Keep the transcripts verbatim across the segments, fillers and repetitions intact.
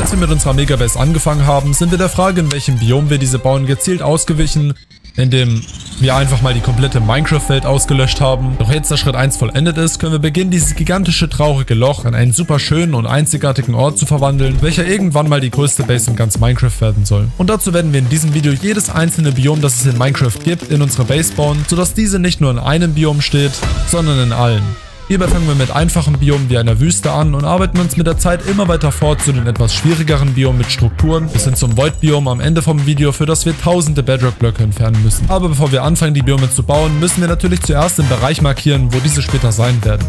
Als wir mit unserer Megabase angefangen haben, sind wir der Frage, in welchem Biom wir diese bauen, gezielt ausgewichen, indem wir einfach mal die komplette Minecraft-Welt ausgelöscht haben. Doch jetzt, da Schritt eins vollendet ist, können wir beginnen, dieses gigantische, traurige Loch in einen super schönen und einzigartigen Ort zu verwandeln, welcher irgendwann mal die größte Base in ganz Minecraft werden soll. Und dazu werden wir in diesem Video jedes einzelne Biom, das es in Minecraft gibt, in unsere Base bauen, sodass diese nicht nur in einem Biom steht, sondern in allen. Hierbei fangen wir mit einfachen Biomen wie einer Wüste an und arbeiten uns mit der Zeit immer weiter fort zu den etwas schwierigeren Biomen mit Strukturen bis hin zum Void-Biom am Ende vom Video, für das wir tausende Bedrock-Blöcke entfernen müssen. Aber bevor wir anfangen, die Biome zu bauen, müssen wir natürlich zuerst den Bereich markieren, wo diese später sein werden.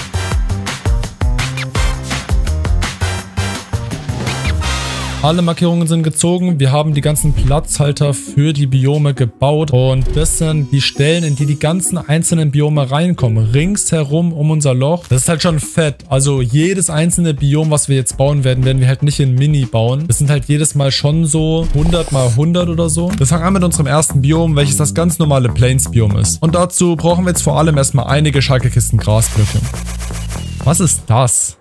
Alle Markierungen sind gezogen. Wir haben die ganzen Platzhalter für die Biome gebaut. Und das sind die Stellen, in die die ganzen einzelnen Biome reinkommen. Ringsherum um unser Loch. Das ist halt schon fett. Also jedes einzelne Biom, was wir jetzt bauen werden, werden wir halt nicht in Mini bauen. Das sind halt jedes Mal schon so hundert mal hundert oder so. Wir fangen an mit unserem ersten Biom, welches das ganz normale Plains-Biom ist. Und dazu brauchen wir jetzt vor allem erstmal einige Schalke-Kisten Grasblöcke. Was ist das?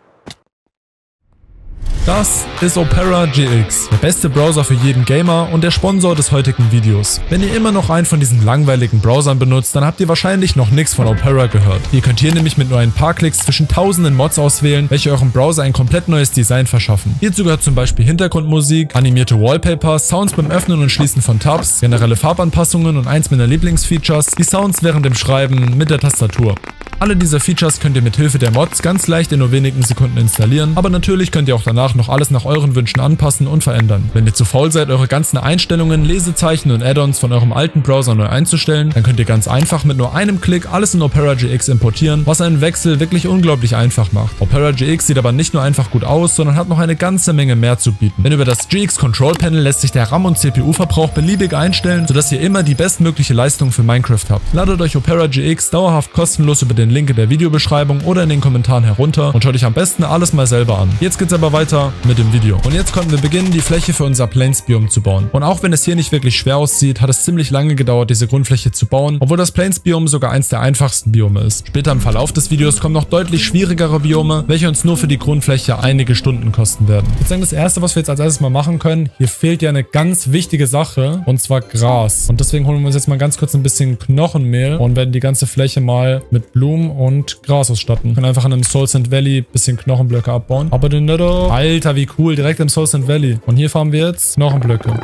Das ist Opera G X, der beste Browser für jeden Gamer und der Sponsor des heutigen Videos. Wenn ihr immer noch einen von diesen langweiligen Browsern benutzt, dann habt ihr wahrscheinlich noch nichts von Opera gehört. Ihr könnt hier nämlich mit nur ein paar Klicks zwischen tausenden Mods auswählen, welche eurem Browser ein komplett neues Design verschaffen. Hierzu gehört zum Beispiel Hintergrundmusik, animierte Wallpaper, Sounds beim Öffnen und Schließen von Tabs, generelle Farbanpassungen und eins meiner Lieblingsfeatures, die Sounds während dem Schreiben mit der Tastatur. Alle diese Features könnt ihr mit Hilfe der Mods ganz leicht in nur wenigen Sekunden installieren, aber natürlich könnt ihr auch danach noch alles nach euren Wünschen anpassen und verändern. Wenn ihr zu faul seid, eure ganzen Einstellungen, Lesezeichen und Add-ons von eurem alten Browser neu einzustellen, dann könnt ihr ganz einfach mit nur einem Klick alles in Opera G X importieren, was einen Wechsel wirklich unglaublich einfach macht. Opera G X sieht aber nicht nur einfach gut aus, sondern hat noch eine ganze Menge mehr zu bieten. Denn über das G X Control Panel lässt sich der RAM- und C P U-Verbrauch beliebig einstellen, sodass ihr immer die bestmögliche Leistung für Minecraft habt. Ladet euch Opera G X dauerhaft kostenlos über den Link in der Videobeschreibung oder in den Kommentaren herunter und schaut euch am besten alles mal selber an. Jetzt geht's aber weiter mit dem Video. Und jetzt konnten wir beginnen, die Fläche für unser Plains-Biom zu bauen. Und auch wenn es hier nicht wirklich schwer aussieht, hat es ziemlich lange gedauert, diese Grundfläche zu bauen, obwohl das Plains-Biom sogar eins der einfachsten Biome ist. Später im Verlauf des Videos kommen noch deutlich schwierigere Biome, welche uns nur für die Grundfläche einige Stunden kosten werden. Ich würde sagen, das erste, was wir jetzt als erstes mal machen können, hier fehlt ja eine ganz wichtige Sache, und zwar Gras. Und deswegen holen wir uns jetzt mal ganz kurz ein bisschen Knochenmehl und werden die ganze Fläche mal mit Blumen und Gras ausstatten. Wir können einfach in einem Soul Sand Valley ein bisschen Knochenblöcke abbauen. Aber den Netto. Alter, wie cool. Direkt im Soul Sand Valley. Und hier farmen wir jetzt Knochenblöcke.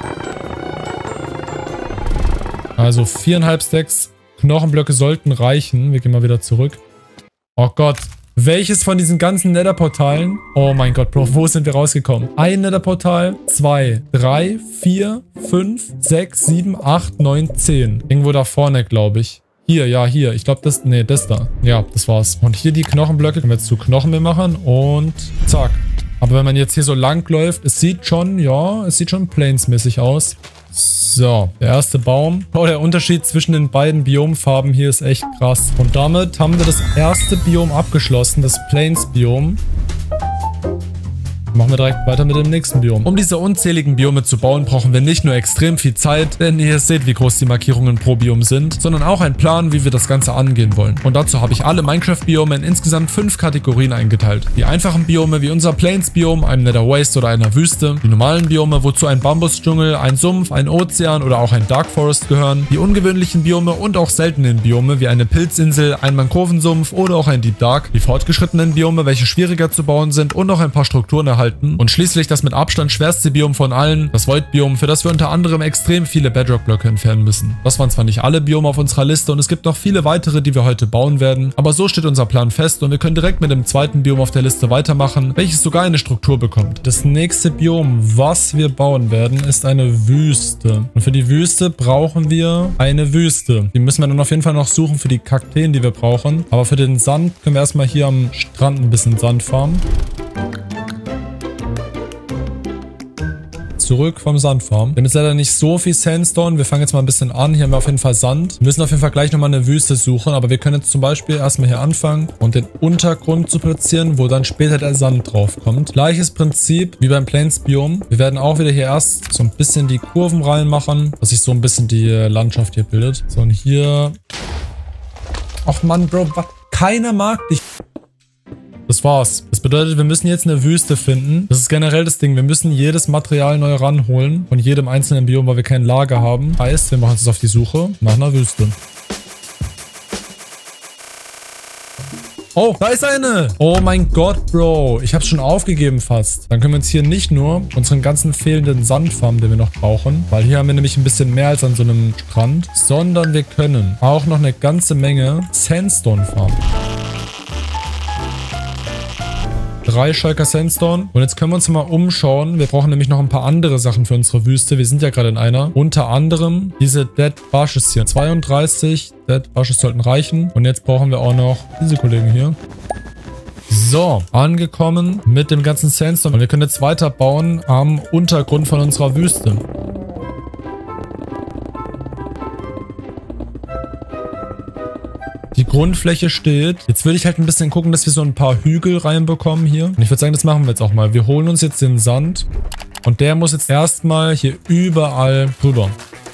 Also viereinhalb Stacks Knochenblöcke sollten reichen. Wir gehen mal wieder zurück. Oh Gott. Welches von diesen ganzen Nether-Portalen? Oh mein Gott, Bro, wo sind wir rausgekommen? Ein Nether-Portal, zwei, drei, vier, fünf, sechs, sieben, acht, neun, zehn. Irgendwo da vorne, glaube ich. Hier, ja, hier. Ich glaube, das... Nee, das da. Ja, das war's. Und hier die Knochenblöcke können wir jetzt zu Knochenmehl machen und zack. Aber wenn man jetzt hier so lang läuft, es sieht schon, ja, es sieht schon Plains-mäßig aus. So, der erste Baum. Oh, der Unterschied zwischen den beiden Biomfarben hier ist echt krass. Und damit haben wir das erste Biom abgeschlossen, das Plains-Biom. Machen wir direkt weiter mit dem nächsten Biom. Um diese unzähligen Biome zu bauen, brauchen wir nicht nur extrem viel Zeit, denn ihr seht, wie groß die Markierungen pro Biom sind, sondern auch einen Plan, wie wir das Ganze angehen wollen. Und dazu habe ich alle Minecraft-Biome in insgesamt fünf Kategorien eingeteilt. Die einfachen Biome wie unser Plains-Biom, einem Nether Waste oder einer Wüste. Die normalen Biome, wozu ein Bambusdschungel, ein Sumpf, ein Ozean oder auch ein Dark Forest gehören. Die ungewöhnlichen Biome und auch seltenen Biome wie eine Pilzinsel, ein Mangrovensumpf oder auch ein Deep Dark. Die fortgeschrittenen Biome, welche schwieriger zu bauen sind und noch ein paar Strukturen erhalten. Und schließlich das mit Abstand schwerste Biom von allen, das Void-Biom, für das wir unter anderem extrem viele Bedrock-Blöcke entfernen müssen. Das waren zwar nicht alle Biome auf unserer Liste und es gibt noch viele weitere, die wir heute bauen werden, aber so steht unser Plan fest und wir können direkt mit dem zweiten Biom auf der Liste weitermachen, welches sogar eine Struktur bekommt. Das nächste Biom, was wir bauen werden, ist eine Wüste. Und für die Wüste brauchen wir eine Wüste. Die müssen wir dann auf jeden Fall noch suchen für die Kakteen, die wir brauchen. Aber für den Sand können wir erstmal hier am Strand ein bisschen Sand farmen. Zurück vom Sandfarm. Wir haben jetzt leider nicht so viel Sandstone. Wir fangen jetzt mal ein bisschen an. Hier haben wir auf jeden Fall Sand. Wir müssen auf jeden Fall gleich nochmal eine Wüste suchen. Aber wir können jetzt zum Beispiel erstmal hier anfangen und den Untergrund zu platzieren, wo dann später der Sand drauf kommt. Gleiches Prinzip wie beim Plains-Biom. Wir werden auch wieder hier erst so ein bisschen die Kurven reinmachen, dass sich so ein bisschen die Landschaft hier bildet. So, und hier... Ach Mann, Bro, was? Keiner mag dich. Das war's. Das bedeutet, wir müssen jetzt eine Wüste finden. Das ist generell das Ding. Wir müssen jedes Material neu ranholen. Von jedem einzelnen Biom, weil wir kein Lager haben. Heißt, wir machen uns auf die Suche nach einer Wüste. Oh, da ist eine. Oh mein Gott, Bro. Ich hab's schon aufgegeben fast. Dann können wir uns hier nicht nur unseren ganzen fehlenden Sand farmen, den wir noch brauchen. Weil hier haben wir nämlich ein bisschen mehr als an so einem Strand. Sondern wir können auch noch eine ganze Menge Sandstone farmen. Drei Schalker Sandstone. Und jetzt können wir uns mal umschauen. Wir brauchen nämlich noch ein paar andere Sachen für unsere Wüste. Wir sind ja gerade in einer. Unter anderem diese Dead Bushes hier. zweiunddreißig Dead Bushes sollten reichen. Und jetzt brauchen wir auch noch diese Kollegen hier. So, angekommen mit dem ganzen Sandstone. Und wir können jetzt weiterbauen am Untergrund von unserer Wüste. Die Grundfläche steht. Jetzt würde ich halt ein bisschen gucken, dass wir so ein paar Hügel reinbekommen hier. Und ich würde sagen, das machen wir jetzt auch mal. Wir holen uns jetzt den Sand. Und der muss jetzt erstmal hier überall drüber.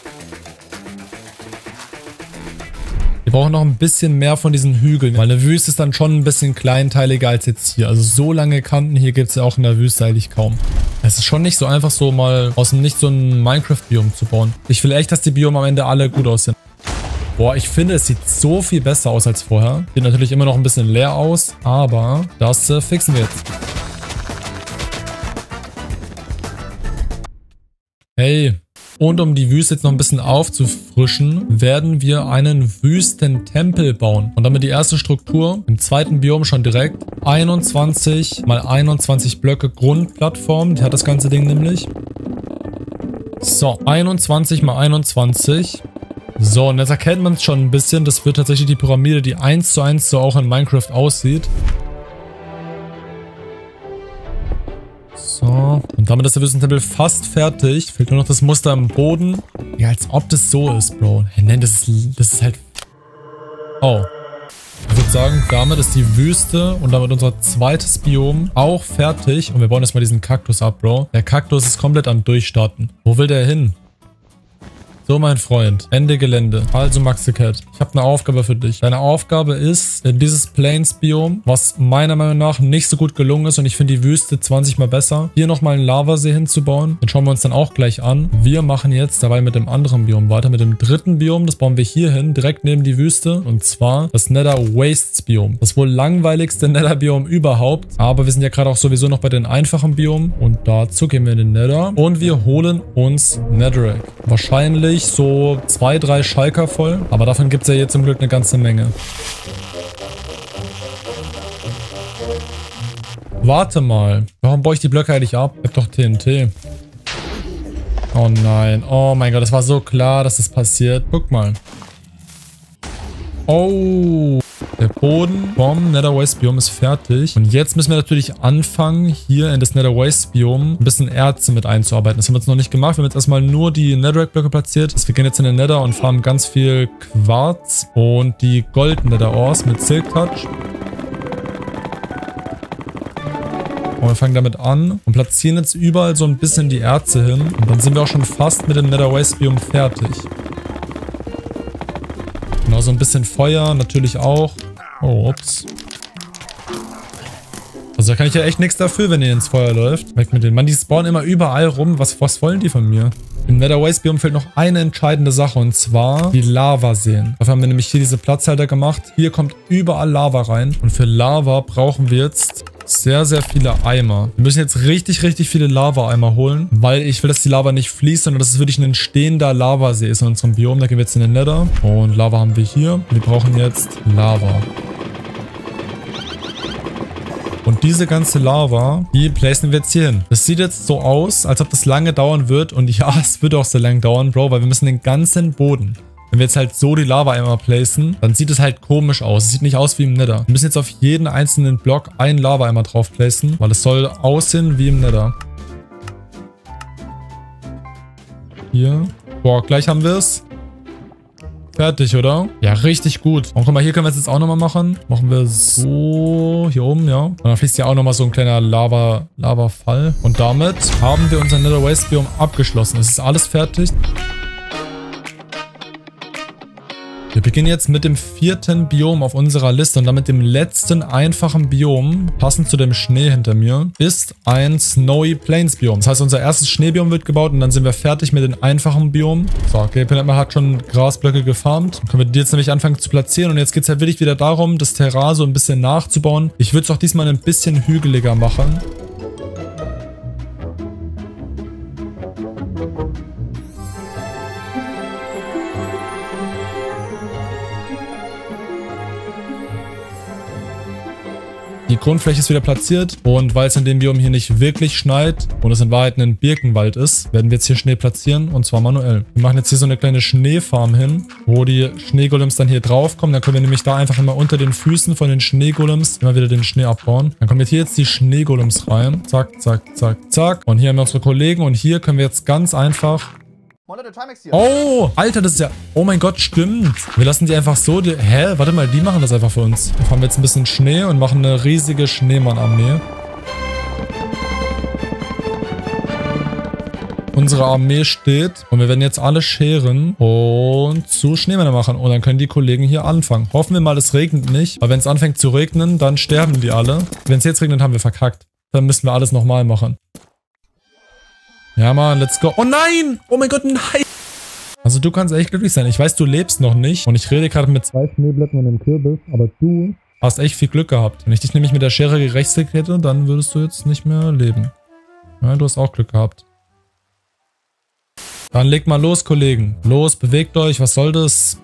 Wir brauchen noch ein bisschen mehr von diesen Hügeln. Weil eine Wüste ist dann schon ein bisschen kleinteiliger als jetzt hier. Also so lange Kanten hier gibt es ja auch in der Wüste eigentlich kaum. Es ist schon nicht so einfach, so mal aus dem Nichts so ein Minecraft-Biom zu bauen. Ich will echt, dass die Biome am Ende alle gut aussehen. Boah, ich finde, es sieht so viel besser aus als vorher. Sieht natürlich immer noch ein bisschen leer aus, aber das äh, fixen wir jetzt. Hey, und um die Wüste jetzt noch ein bisschen aufzufrischen, werden wir einen Wüstentempel bauen. Und damit die erste Struktur im zweiten Biom schon direkt einundzwanzig mal einundzwanzig Blöcke Grundplattform. Die hat das ganze Ding nämlich. So, einundzwanzig mal einundzwanzig. So, und jetzt erkennt man es schon ein bisschen. Das wird tatsächlich die Pyramide, die eins zu eins so auch in Minecraft aussieht. So, und damit ist der Wüstentempel fast fertig. Fehlt nur noch das Muster im Boden. Ja, als ob das so ist, Bro. Hey, nein, das ist, das ist halt... Oh. Ich würde sagen, damit ist die Wüste und damit unser zweites Biom auch fertig. Und wir bauen jetzt mal diesen Kaktus ab, Bro. Der Kaktus ist komplett am Durchstarten. Wo will der hin? So, mein Freund. Ende Gelände. Also, Maxicat, ich habe eine Aufgabe für dich. Deine Aufgabe ist dieses Plains-Biom, was meiner Meinung nach nicht so gut gelungen ist. Und ich finde die Wüste zwanzig mal besser. Hier nochmal einen Lavasee hinzubauen. Den schauen wir uns dann auch gleich an. Wir machen jetzt dabei mit dem anderen Biom weiter. Mit dem dritten Biom. Das bauen wir hier hin, direkt neben die Wüste. Und zwar das Nether Wastes-Biom. Das wohl langweiligste Nether-Biom überhaupt. Aber wir sind ja gerade auch sowieso noch bei den einfachen Biomen. Und dazu gehen wir in den Nether. Und wir holen uns Netherrack. Wahrscheinlich so zwei, drei Schalker voll. Aber davon gibt es ja jetzt zum Glück eine ganze Menge. Warte mal. Warum baue ich die Blöcke eigentlich ab? Ich hab doch T N T. Oh nein. Oh mein Gott, das war so klar, dass das passiert. Guck mal. Oh. Der Boden vom Nether Waste Biom ist fertig. Und jetzt müssen wir natürlich anfangen, hier in das Nether Waste Biom ein bisschen Erze mit einzuarbeiten. Das haben wir jetzt noch nicht gemacht. Wir haben jetzt erstmal nur die Netherrack-Blöcke platziert. Also wir gehen jetzt in den Nether und farmen ganz viel Quarz und die Golden Nether Ores mit Silk Touch. Und wir fangen damit an und platzieren jetzt überall so ein bisschen die Erze hin. Und dann sind wir auch schon fast mit dem Nether Waste Biom fertig. Genau, so ein bisschen Feuer natürlich auch. Oh, ups. Also da kann ich ja echt nichts dafür, wenn ihr ins Feuer läuft. Weg mit denen. Mann, die spawnen immer überall rum. Was, was wollen die von mir? Im Nether Waste Biom fehlt noch eine entscheidende Sache, und zwar die Lavaseen. Dafür haben wir nämlich hier diese Platzhalter gemacht. Hier kommt überall Lava rein. Und für Lava brauchen wir jetzt sehr, sehr viele Eimer. Wir müssen jetzt richtig, richtig viele Lava-Eimer holen, weil ich will, dass die Lava nicht fließt, sondern dass es wirklich ein stehender Lavasee ist in unserem Biom. Da gehen wir jetzt in den Nether. Und Lava haben wir hier. Wir brauchen jetzt Lava. Und diese ganze Lava, die placen wir jetzt hier hin. Das sieht jetzt so aus, als ob das lange dauern wird. Und ja, es wird auch so lange dauern, Bro, weil wir müssen den ganzen Boden... Wenn wir jetzt halt so die Lava-Eimer placen, dann sieht es halt komisch aus. Es sieht nicht aus wie im Nether. Wir müssen jetzt auf jeden einzelnen Block einen Lava-Eimer drauf placen, weil es soll aussehen wie im Nether. Hier. Boah, gleich haben wir es. Fertig, oder? Ja, richtig gut. Und guck mal, hier können wir es jetzt auch nochmal machen. Machen wir so hier oben, ja. Und dann fließt ja auch nochmal so ein kleiner Lava, Lava-Fall. Und damit haben wir unser Nether Waste Biom abgeschlossen. Es ist alles fertig. Wir beginnen jetzt mit dem vierten Biom auf unserer Liste und damit dem letzten einfachen Biom, passend zu dem Schnee hinter mir, ist ein Snowy Plains Biom. Das heißt, unser erstes Schneebiom wird gebaut und dann sind wir fertig mit den einfachen Biomen. So, okay, Pinatma hat schon Grasblöcke gefarmt. Dann können wir die jetzt nämlich anfangen zu platzieren und jetzt geht es halt wirklich wieder darum, das Terrain so ein bisschen nachzubauen. Ich würde es auch diesmal ein bisschen hügeliger machen. Die Grundfläche ist wieder platziert und weil es in dem Biom hier nicht wirklich schneit und es in Wahrheit ein Birkenwald ist, werden wir jetzt hier Schnee platzieren und zwar manuell. Wir machen jetzt hier so eine kleine Schneefarm hin, wo die Schneegolems dann hier drauf kommen. Dann können wir nämlich da einfach immer unter den Füßen von den Schneegolems immer wieder den Schnee abbauen. Dann kommen jetzt hier jetzt die Schneegolems rein. Zack, zack, zack, zack. Und hier haben wir unsere Kollegen und hier können wir jetzt ganz einfach... Oh, Alter, das ist ja... Oh mein Gott, stimmt. Wir lassen die einfach so... Die, hä? Warte mal, die machen das einfach für uns. Da fahren wir jetzt ein bisschen Schnee und machen eine riesige Schneemann-Armee. Unsere Armee steht und wir werden jetzt alle scheren und zu Schneemänner machen. Und dann können die Kollegen hier anfangen. Hoffen wir mal, es regnet nicht. Weil wenn es anfängt zu regnen, dann sterben die alle. Wenn es jetzt regnet, haben wir verkackt. Dann müssen wir alles nochmal machen. Ja, Mann, let's go. Oh nein! Oh mein Gott, nein! Also du kannst echt glücklich sein. Ich weiß, du lebst noch nicht. Und ich rede gerade mit zwei Schneeblättern und einem Kürbis. Aber du hast echt viel Glück gehabt. Wenn ich dich nämlich mit der Schere gerechnet hätte, dann würdest du jetzt nicht mehr leben. Ja, du hast auch Glück gehabt. Dann legt mal los, Kollegen. Los, bewegt euch. Was soll das?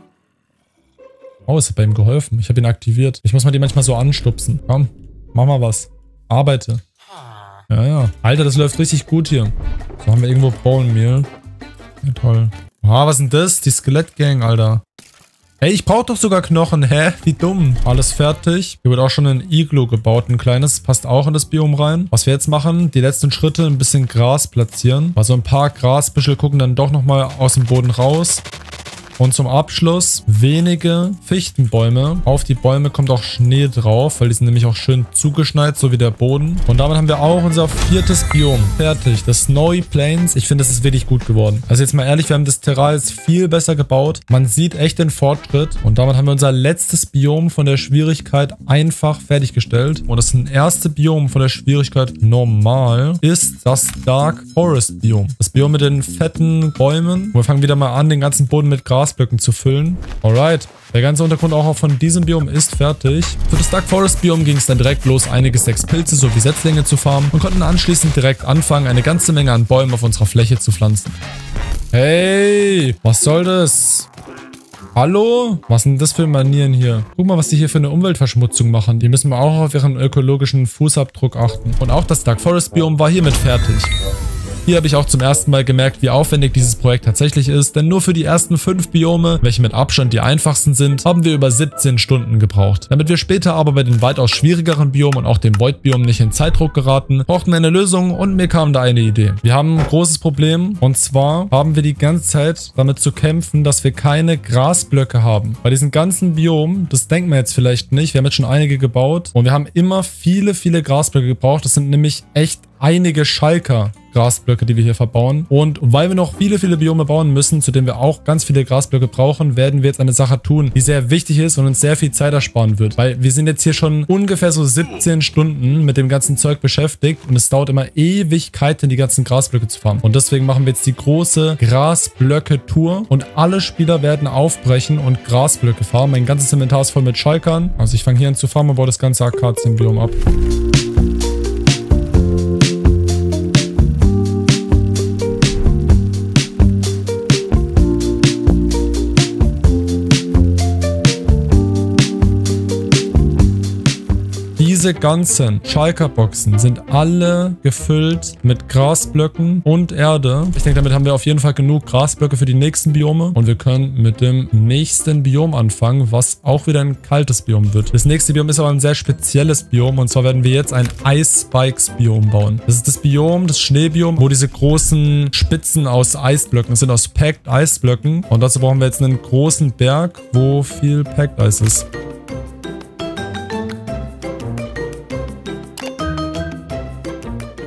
Oh, es hat bei ihm geholfen. Ich habe ihn aktiviert. Ich muss mal die manchmal so anstupsen. Komm, mach mal was. Arbeite. Ja, ja. Alter, das läuft richtig gut hier. So, haben wir irgendwo Bone Meal. Ja, toll. Ah, was ist denn das? Die Skelettgang, Alter. Hey, ich brauche doch sogar Knochen. Hä? Wie dumm. Alles fertig. Hier wird auch schon ein Iglu gebaut. Ein kleines. Passt auch in das Biom rein. Was wir jetzt machen, die letzten Schritte, ein bisschen Gras platzieren. Also ein paar Grasbüschel gucken dann doch nochmal aus dem Boden raus. Und zum Abschluss wenige Fichtenbäume. Auf die Bäume kommt auch Schnee drauf, weil die sind nämlich auch schön zugeschneit, so wie der Boden. Und damit haben wir auch unser viertes Biom fertig. Das Snowy Plains. Ich finde, das ist wirklich gut geworden. Also jetzt mal ehrlich, wir haben das Terrain jetzt viel besser gebaut. Man sieht echt den Fortschritt. Und damit haben wir unser letztes Biom von der Schwierigkeit einfach fertiggestellt. Und das erste Biom von der Schwierigkeit normal ist das Dark Forest Biom. Das Biom mit den fetten Bäumen. Und wir fangen wieder mal an, den ganzen Boden mit Gras Blöcken zu füllen. Alright. Der ganze Untergrund auch von diesem Biom ist fertig. Für das Dark Forest Biom ging es dann direkt los, einige sechs Pilze sowie Setzlinge zu farmen und konnten anschließend direkt anfangen, eine ganze Menge an Bäumen auf unserer Fläche zu pflanzen. Hey, was soll das? Hallo? Was sind das für Manieren hier? Guck mal, was die hier für eine Umweltverschmutzung machen. Die müssen wir auch auf ihren ökologischen Fußabdruck achten. Und auch das Dark Forest Biom war hiermit fertig. Hier habe ich auch zum ersten Mal gemerkt, wie aufwendig dieses Projekt tatsächlich ist, denn nur für die ersten fünf Biome, welche mit Abstand die einfachsten sind, haben wir über siebzehn Stunden gebraucht. Damit wir später aber bei den weitaus schwierigeren Biomen und auch dem Void-Biom nicht in Zeitdruck geraten, brauchten wir eine Lösung und mir kam da eine Idee. Wir haben ein großes Problem und zwar haben wir die ganze Zeit damit zu kämpfen, dass wir keine Grasblöcke haben. Bei diesen ganzen Biomen, das denkt man jetzt vielleicht nicht, wir haben jetzt schon einige gebaut und wir haben immer viele, viele Grasblöcke gebraucht. Das sind nämlich echt einige Schalker Grasblöcke, die wir hier verbauen. Und weil wir noch viele, viele Biome bauen müssen, zu denen wir auch ganz viele Grasblöcke brauchen, werden wir jetzt eine Sache tun, die sehr wichtig ist und uns sehr viel Zeit ersparen wird. Weil wir sind jetzt hier schon ungefähr so siebzehn Stunden mit dem ganzen Zeug beschäftigt und es dauert immer Ewigkeiten, die ganzen Grasblöcke zu farmen. Und deswegen machen wir jetzt die große Grasblöcke-Tour und alle Spieler werden aufbrechen und Grasblöcke farmen. Mein ganzes Inventar ist voll mit Schalkern. Also ich fange hier an zu farmen und baue das ganze Akazienbiom ab. Diese ganzen Schalkerboxen sind alle gefüllt mit Grasblöcken und Erde. Ich denke, damit haben wir auf jeden Fall genug Grasblöcke für die nächsten Biome. Und wir können mit dem nächsten Biom anfangen, was auch wieder ein kaltes Biom wird. Das nächste Biom ist aber ein sehr spezielles Biom. Und zwar werden wir jetzt ein Ice Spikes Biom bauen. Das ist das Biom, das Schneebiom, wo diese großen Spitzen aus Eisblöcken, das sind aus Packed Eisblöcken. Und dazu brauchen wir jetzt einen großen Berg, wo viel Packed Eis ist.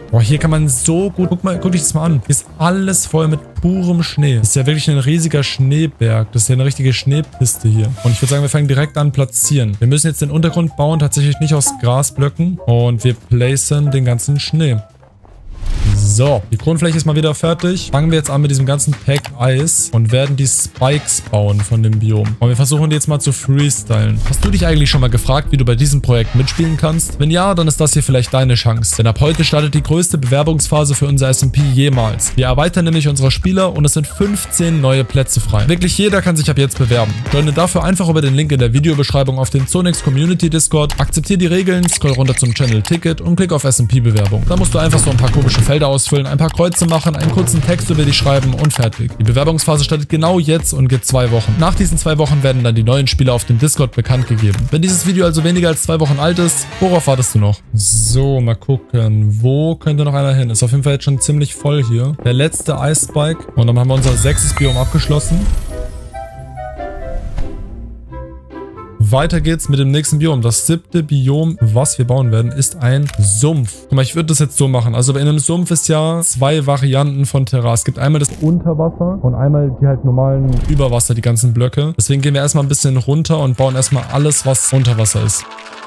Boah, hier kann man so gut... Guck mal, guck dich das mal an. Hier ist alles voll mit purem Schnee. Das ist ja wirklich ein riesiger Schneeberg. Das ist ja eine richtige Schneepiste hier. Und ich würde sagen, wir fangen direkt an platzieren. Wir müssen jetzt den Untergrund bauen, tatsächlich nicht aus Grasblöcken. Und wir placen den ganzen Schnee. So, die Grundfläche ist mal wieder fertig. Fangen wir jetzt an mit diesem ganzen Pack Eis und werden die Spikes bauen von dem Biom. Und wir versuchen die jetzt mal zu freestylen. Hast du dich eigentlich schon mal gefragt, wie du bei diesem Projekt mitspielen kannst? Wenn ja, dann ist das hier vielleicht deine Chance. Denn ab heute startet die größte Bewerbungsphase für unser S M P jemals. Wir erweitern nämlich unsere Spieler und es sind fünfzehn neue Plätze frei. Wirklich jeder kann sich ab jetzt bewerben. Joine dafür einfach über den Link in der Videobeschreibung auf den Zonix Community Discord, akzeptiere die Regeln, scroll runter zum Channel Ticket und klick auf S M P Bewerbung. Da musst du einfach so ein paar komische Felder ausfüllen, ein paar Kreuze machen, einen kurzen Text über dich schreiben und fertig. Die Bewerbungsphase startet genau jetzt und geht zwei Wochen. Nach diesen zwei Wochen werden dann die neuen Spieler auf dem Discord bekannt gegeben. Wenn dieses Video also weniger als zwei Wochen alt ist, worauf wartest du noch? So, mal gucken. Wo könnte noch einer hin? Ist auf jeden Fall jetzt schon ziemlich voll hier. Der letzte Ice Spike. Und dann haben wir unser sechstes Biom abgeschlossen. Weiter geht's mit dem nächsten Biom. Das siebte Biom, was wir bauen werden, ist ein Sumpf. Guck mal, ich würde das jetzt so machen. Also in einem Sumpf ist ja zwei Varianten von Terrain. Es gibt einmal das Unterwasser und einmal die halt normalen Überwasser, die ganzen Blöcke. Deswegen gehen wir erstmal ein bisschen runter und bauen erstmal alles, was Unterwasser ist.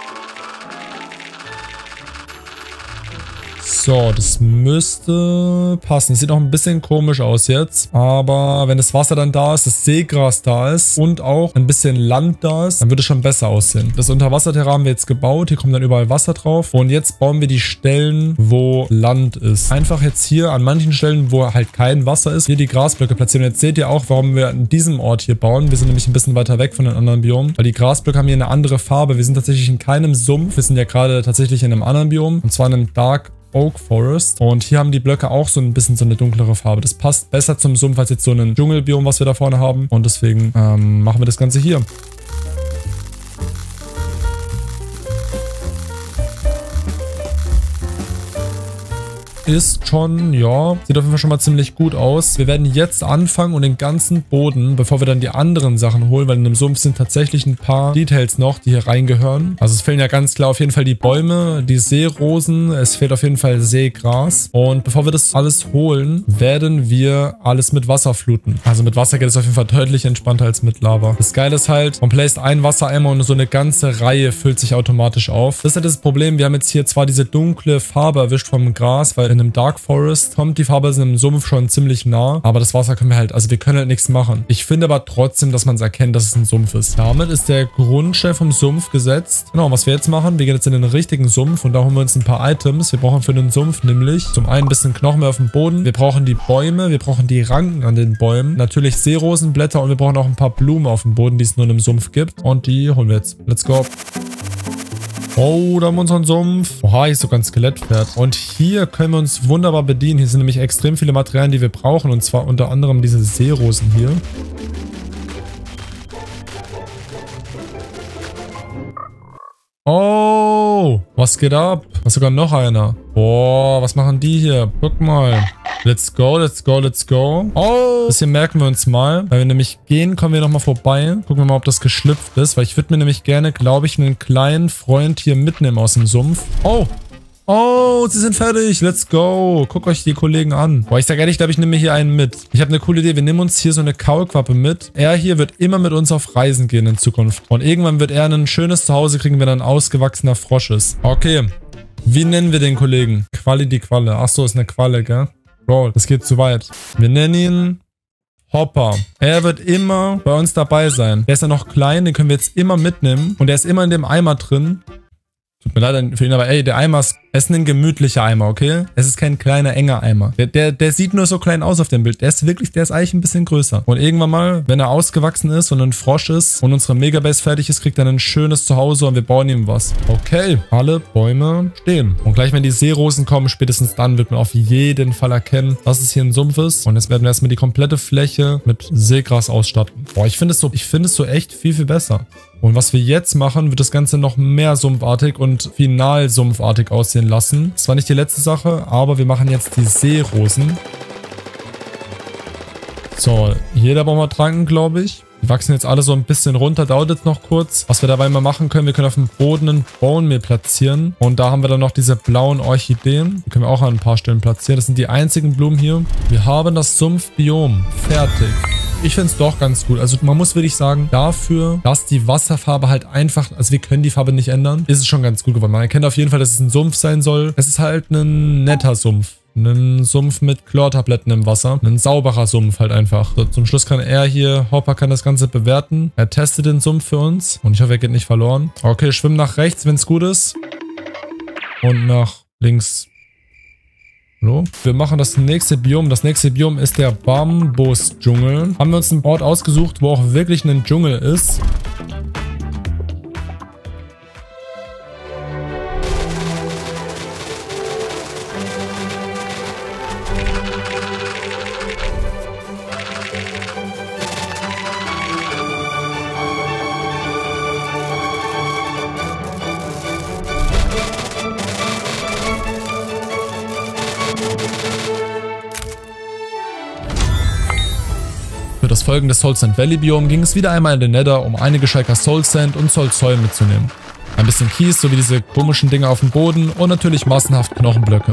So, das müsste passen. Sieht auch ein bisschen komisch aus jetzt. Aber wenn das Wasser dann da ist, das Seegras da ist und auch ein bisschen Land da ist, dann würde es schon besser aussehen. Das Unterwasserterrain haben wir jetzt gebaut. Hier kommt dann überall Wasser drauf. Und jetzt bauen wir die Stellen, wo Land ist. Einfach jetzt hier an manchen Stellen, wo halt kein Wasser ist, hier die Grasblöcke platzieren. Und jetzt seht ihr auch, warum wir an diesem Ort hier bauen. Wir sind nämlich ein bisschen weiter weg von den anderen Biomen. Weil die Grasblöcke haben hier eine andere Farbe. Wir sind tatsächlich in keinem Sumpf. Wir sind ja gerade tatsächlich in einem anderen Biom. Und zwar in einem Dark Oak Forest. Und hier haben die Blöcke auch so ein bisschen so eine dunklere Farbe. Das passt besser zum Sumpf als jetzt so ein Dschungelbiom, was wir da vorne haben. Und deswegen ähm, machen wir das Ganze hier. Ist schon, ja, sieht auf jeden Fall schon mal ziemlich gut aus. Wir werden jetzt anfangen und den ganzen Boden, bevor wir dann die anderen Sachen holen, weil in dem Sumpf sind tatsächlich ein paar Details noch, die hier reingehören. Also es fehlen ja ganz klar auf jeden Fall die Bäume, die Seerosen, es fehlt auf jeden Fall Seegras. Und bevor wir das alles holen, werden wir alles mit Wasser fluten. Also mit Wasser geht es auf jeden Fall deutlich entspannter als mit Lava. Das Geile ist halt, man placed einen Wassereimer und so eine ganze Reihe füllt sich automatisch auf. Das ist halt das Problem, wir haben jetzt hier zwar diese dunkle Farbe erwischt vom Gras, weil in einem Dark Forest kommt die Farbe in einem Sumpf schon ziemlich nah, aber das Wasser können wir halt, also wir können halt nichts machen. Ich finde aber trotzdem, dass man es erkennt, dass es ein Sumpf ist. Damit ist der Grundstein vom Sumpf gesetzt. Genau, was wir jetzt machen, wir gehen jetzt in den richtigen Sumpf und da holen wir uns ein paar Items. Wir brauchen für den Sumpf nämlich zum einen ein bisschen Knochen mehr auf dem Boden, wir brauchen die Bäume, wir brauchen die Ranken an den Bäumen, natürlich Seerosenblätter und wir brauchen auch ein paar Blumen auf dem Boden, die es nur in einem Sumpf gibt und die holen wir jetzt. Let's go. Oh, da haben wir unseren Sumpf. Oha, hier ist sogar ein Skelettpferd. Und hier können wir uns wunderbar bedienen. Hier sind nämlich extrem viele Materialien, die wir brauchen. Und zwar unter anderem diese Seerosen hier. Oh, was geht ab? Da ist sogar noch einer. Boah, was machen die hier? Guck mal. Let's go, let's go, let's go. Oh, das hier merken wir uns mal. Weil wir nämlich gehen, kommen wir nochmal vorbei. Gucken wir mal, ob das geschlüpft ist. Weil ich würde mir nämlich gerne, glaube ich, einen kleinen Freund hier mitnehmen aus dem Sumpf. Oh, oh, sie sind fertig. Let's go. Guckt euch die Kollegen an. Boah, ich sag ehrlich, glaube ich, nehme mir hier einen mit. Ich habe eine coole Idee. Wir nehmen uns hier so eine Kaulquappe mit. Er hier wird immer mit uns auf Reisen gehen in Zukunft. Und irgendwann wird er ein schönes Zuhause kriegen, wenn er ein ausgewachsener Frosch ist. Okay. Wie nennen wir den Kollegen? Quali die Qualle. Ach so, ist eine Qualle, gell? Bro, das geht zu weit. Wir nennen ihn Hopper. Er wird immer bei uns dabei sein. Der ist ja noch klein, den können wir jetzt immer mitnehmen. Und der ist immer in dem Eimer drin. Tut mir leid für ihn, aber ey, der Eimer ist, ist ein gemütlicher Eimer, okay? Es ist kein kleiner, enger Eimer. Der, der, der sieht nur so klein aus auf dem Bild. Der ist wirklich, der ist eigentlich ein bisschen größer. Und irgendwann mal, wenn er ausgewachsen ist und ein Frosch ist und unsere Megabase fertig ist, kriegt er ein schönes Zuhause und wir bauen ihm was. Okay, alle Bäume stehen. Und gleich, wenn die Seerosen kommen, spätestens dann wird man auf jeden Fall erkennen, dass es hier ein Sumpf ist. Und jetzt werden wir erstmal die komplette Fläche mit Seegras ausstatten. Boah, ich finde es so, ich finde es so echt viel, viel besser. Und was wir jetzt machen, wird das Ganze noch mehr sumpfartig und final sumpfartig aussehen lassen. Das war nicht die letzte Sache, aber wir machen jetzt die Seerosen. So, hier da brauchen wir Tranken, glaube ich. Die wachsen jetzt alle so ein bisschen runter. Dauert jetzt noch kurz. Was wir dabei mal machen können, wir können auf dem Boden einen Bone Meal platzieren. Und da haben wir dann noch diese blauen Orchideen. Die können wir auch an ein paar Stellen platzieren. Das sind die einzigen Blumen hier. Wir haben das Sumpfbiom. Fertig. Ich finde es doch ganz gut. Also man muss wirklich sagen, dafür, dass die Wasserfarbe halt einfach, also wir können die Farbe nicht ändern, ist es schon ganz gut geworden. Man erkennt auf jeden Fall, dass es ein Sumpf sein soll. Es ist halt ein netter Sumpf. Ein Sumpf mit Chlortabletten im Wasser. Ein sauberer Sumpf halt einfach. So, zum Schluss kann er hier, Hopper kann das Ganze bewerten. Er testet den Sumpf für uns. Und ich hoffe, er geht nicht verloren. Okay, schwimmen nach rechts, wenn es gut ist. Und nach links. Hallo? Wir machen das nächste Biom. Das nächste Biom ist der Bambusdschungel. Haben wir uns einen Ort ausgesucht, wo auch wirklich ein Dschungel ist. Für das folgende Soul Sand Valley Biom ging es wieder einmal in den Nether, um einige Shaker Soul Sand und Soul Soil mitzunehmen. Ein bisschen Kies sowie diese komischen Dinge auf dem Boden und natürlich massenhaft Knochenblöcke.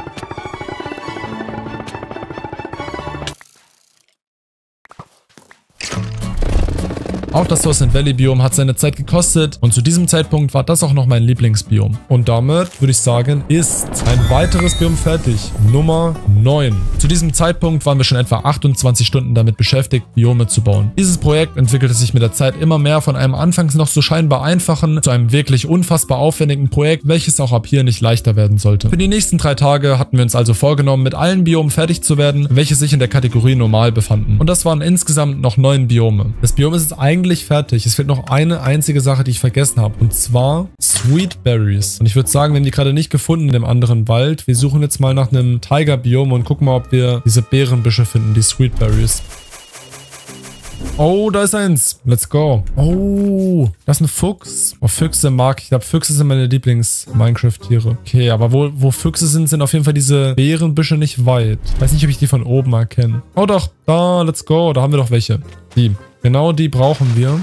Auch das Soul Sand Valley Biom hat seine Zeit gekostet und zu diesem Zeitpunkt war das auch noch mein Lieblingsbiom. Und damit würde ich sagen, ist ein weiteres Biom fertig. Nummer neun. Zu diesem Zeitpunkt waren wir schon etwa achtundzwanzig Stunden damit beschäftigt, Biome zu bauen. Dieses Projekt entwickelte sich mit der Zeit immer mehr von einem anfangs noch so scheinbar einfachen zu einem wirklich unfassbar aufwendigen Projekt, welches auch ab hier nicht leichter werden sollte. Für die nächsten drei Tage hatten wir uns also vorgenommen, mit allen Biomen fertig zu werden, welche sich in der Kategorie normal befanden. Und das waren insgesamt noch neun Biome. Das Biom ist eigentlich fertig. Es fehlt noch eine einzige Sache, die ich vergessen habe. Und zwar Sweet Berries. Und ich würde sagen, wir haben die gerade nicht gefunden in dem anderen Wald. Wir suchen jetzt mal nach einem Tiger-Biom und gucken mal, ob wir diese Beerenbüsche finden, die Sweet Berries. Oh, da ist eins. Let's go. Oh, das ist ein Fuchs. Oh, Füchse mag ich. Ich glaube, Füchse sind meine Lieblings-Minecraft-Tiere. Okay, aber wo, wo Füchse sind, sind auf jeden Fall diese Beerenbüsche nicht weit. Ich weiß nicht, ob ich die von oben erkenne. Oh doch, da, let's go. Da haben wir doch welche. Die. Genau die brauchen wir.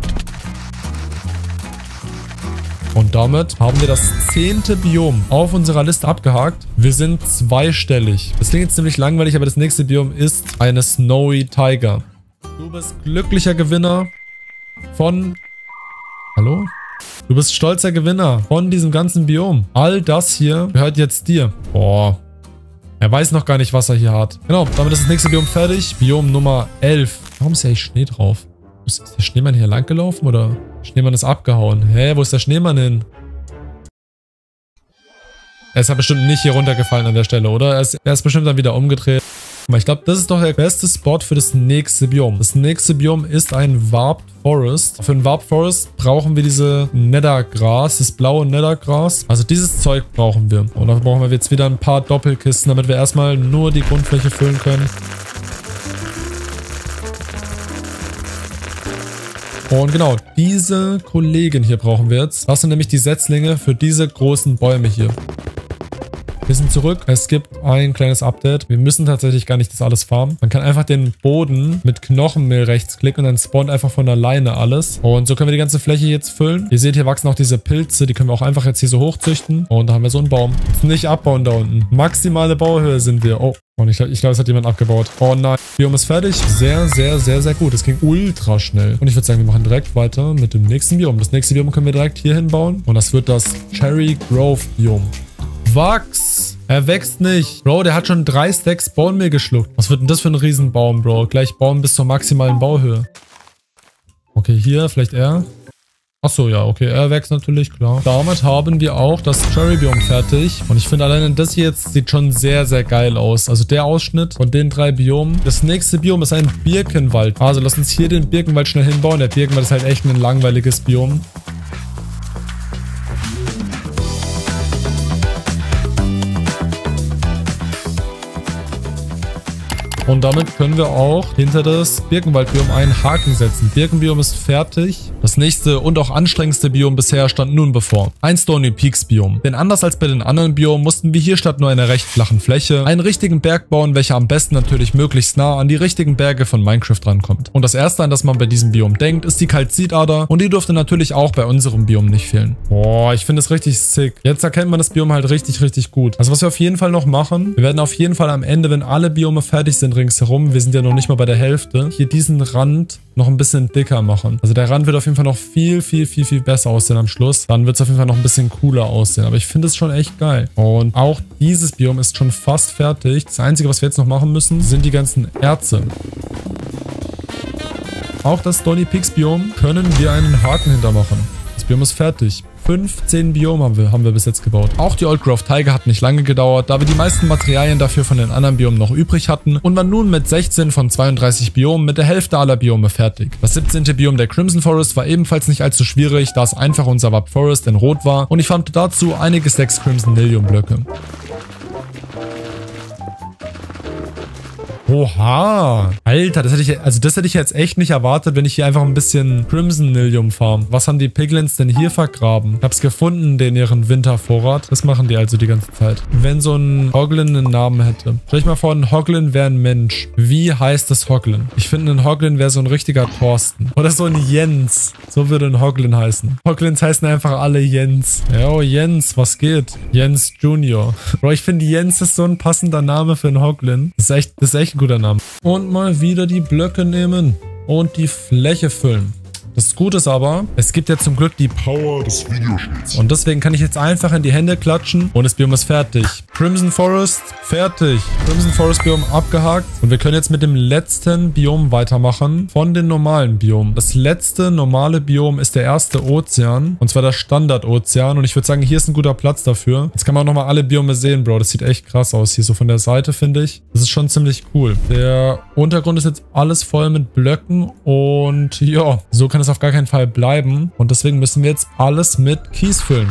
Und damit haben wir das zehnte Biom auf unserer Liste abgehakt. Wir sind zweistellig. Das klingt jetzt ziemlich langweilig, aber das nächste Biom ist eine Snowy Tiger. Du bist glücklicher Gewinner von... Hallo? Du bist stolzer Gewinner von diesem ganzen Biom. All das hier gehört jetzt dir. Boah. Er weiß noch gar nicht, was er hier hat. Genau, damit ist das nächste Biom fertig. Biom Nummer elf. Warum ist ja eigentlich Schnee drauf? Ist der Schneemann hier lang gelaufen oder? Der Schneemann ist abgehauen. Hä, wo ist der Schneemann hin? Er ist ja bestimmt nicht hier runtergefallen an der Stelle, oder? Er ist, er ist bestimmt dann wieder umgedreht. Aber ich glaube, das ist doch der beste Spot für das nächste Biom. Das nächste Biom ist ein Warped Forest. Für ein Warped Forest brauchen wir diese Nethergras, das blaue Nethergras. Also dieses Zeug brauchen wir. Und dafür brauchen wir jetzt wieder ein paar Doppelkisten, damit wir erstmal nur die Grundfläche füllen können. Und genau, diese Kollegen hier brauchen wir jetzt. Das sind nämlich die Setzlinge für diese großen Bäume hier. Wir sind zurück. Es gibt ein kleines Update. Wir müssen tatsächlich gar nicht das alles farmen. Man kann einfach den Boden mit Knochenmehl rechtsklicken und dann spawnt einfach von alleine alles. Und so können wir die ganze Fläche jetzt füllen. Ihr seht, hier wachsen auch diese Pilze. Die können wir auch einfach jetzt hier so hochzüchten. Und da haben wir so einen Baum. Jetzt nicht abbauen da unten. Maximale Bauhöhe sind wir. Oh. Und ich glaube, ich glaub, es hat jemand abgebaut. Oh nein. Biom ist fertig. Sehr, sehr, sehr, sehr gut. Das ging ultra schnell. Und ich würde sagen, wir machen direkt weiter mit dem nächsten Biom. Das nächste Biom können wir direkt hier hinbauen. Und das wird das Cherry Grove Biom. Wachs! Er wächst nicht. Bro, der hat schon drei Stacks Bone Meal geschluckt. Was wird denn das für ein Riesenbaum, Bro? Gleich bauen bis zur maximalen Bauhöhe. Okay, hier vielleicht er. Achso, ja, okay. Er wächst natürlich, klar. Damit haben wir auch das Cherry-Biom fertig. Und ich finde alleine das hier jetzt sieht schon sehr, sehr geil aus. Also der Ausschnitt von den drei Biomen. Das nächste Biom ist ein Birkenwald. Also lass uns hier den Birkenwald schnell hinbauen. Der Birkenwald ist halt echt ein langweiliges Biom. Und damit können wir auch hinter das Birkenwaldbiom einen Haken setzen. Birkenbiom ist fertig. Das nächste und auch anstrengendste Biom bisher stand nun bevor. Ein Stony Peaks Biom. Denn anders als bei den anderen Biomen mussten wir hier statt nur einer recht flachen Fläche einen richtigen Berg bauen, welcher am besten natürlich möglichst nah an die richtigen Berge von Minecraft rankommt. Und das erste, an das man bei diesem Biom denkt, ist die Kalzitader. Und die durfte natürlich auch bei unserem Biom nicht fehlen. Boah, ich finde es richtig sick. Jetzt erkennt man das Biom halt richtig, richtig gut. Also was wir auf jeden Fall noch machen, wir werden auf jeden Fall am Ende, wenn alle Biome fertig sind ringsherum, wir sind ja noch nicht mal bei der Hälfte, hier diesen Rand noch ein bisschen dicker machen. Also der Rand wird auf jeden Fall noch viel, viel, viel, viel besser aussehen am Schluss. Dann wird es auf jeden Fall noch ein bisschen cooler aussehen. Aber ich finde es schon echt geil. Und auch dieses Biom ist schon fast fertig. Das Einzige, was wir jetzt noch machen müssen, sind die ganzen Erze. Auch das Stony Peaks Biom können wir einen Haken hintermachen. Das Biom ist fertig. fünfzehn Biome haben wir, haben wir bis jetzt gebaut. Auch die Old Growth Taiga hat nicht lange gedauert, da wir die meisten Materialien dafür von den anderen Biomen noch übrig hatten und waren nun mit sechzehn von zweiunddreißig Biomen mit der Hälfte aller Biome fertig. Das siebzehnte Biom der Crimson Forest war ebenfalls nicht allzu schwierig, da es einfach unser Warp Forest in Rot war und ich farmte dazu einige sechs Crimson Lilium Blöcke. Oha. Alter, das hätte ich, also das hätte ich jetzt echt nicht erwartet, wenn ich hier einfach ein bisschen Crimson Lilium farm. Was haben die Piglins denn hier vergraben? Ich hab's gefunden, den ihren Wintervorrat. Das machen die also die ganze Zeit. Wenn so ein Hoglin einen Namen hätte. Stell dich mal vor, ein Hoglin wäre ein Mensch. Wie heißt das Hoglin? Ich finde, ein Hoglin wäre so ein richtiger Thorsten. Oder so ein Jens. So würde ein Hoglin heißen. Hoglins heißen einfach alle Jens. Ja, oh Jens, was geht? Jens Junior Bro, ich finde Jens ist so ein passender Name für ein Hoglin. Das ist echt, das ist echt ein guter Name. Und mal wieder die Blöcke nehmen und die Fläche füllen. Das Gute ist aber, es gibt ja zum Glück die Power des Videospiels. Und deswegen kann ich jetzt einfach in die Hände klatschen und das Biom ist fertig. Crimson Forest, fertig. Crimson Forest Biom abgehakt. Und wir können jetzt mit dem letzten Biom weitermachen von den normalen Biomen. Das letzte normale Biom ist der erste Ozean. Und zwar der Standard-Ozean. Und ich würde sagen, hier ist ein guter Platz dafür. Jetzt kann man auch nochmal alle Biome sehen, Bro. Das sieht echt krass aus hier so von der Seite, finde ich. Das ist schon ziemlich cool. Der Untergrund ist jetzt alles voll mit Blöcken. Und ja, so kann es auf gar keinen Fall bleiben. Und deswegen müssen wir jetzt alles mit Kies füllen.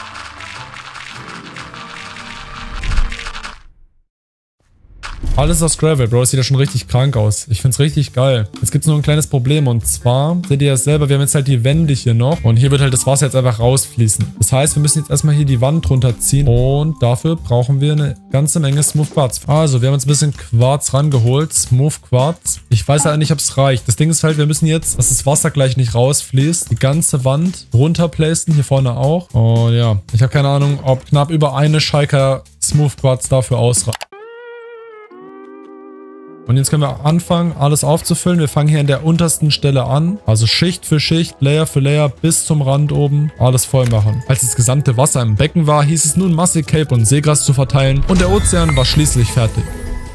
Alles aus Gravel, Bro. Das sieht ja schon richtig krank aus. Ich find's richtig geil. Jetzt gibt's nur ein kleines Problem. Und zwar, seht ihr das selber, wir haben jetzt halt die Wände hier noch. Und hier wird halt das Wasser jetzt einfach rausfließen. Das heißt, wir müssen jetzt erstmal hier die Wand runterziehen. Und dafür brauchen wir eine ganze Menge Smooth Quartz. Also, wir haben jetzt ein bisschen Quarz rangeholt. Smooth Quartz. Ich weiß halt nicht, ob es reicht. Das Ding ist halt, wir müssen jetzt, dass das Wasser gleich nicht rausfließt, die ganze Wand runterplacen. Hier vorne auch. Und ja, ich habe keine Ahnung, ob knapp über eine Schalker Smooth Quartz dafür ausreicht. Und jetzt können wir anfangen, alles aufzufüllen. Wir fangen hier an der untersten Stelle an. Also Schicht für Schicht, Layer für Layer bis zum Rand oben. Alles voll machen. Als das gesamte Wasser im Becken war, hieß es nun Massig Cape und Seegras zu verteilen. Und der Ozean war schließlich fertig.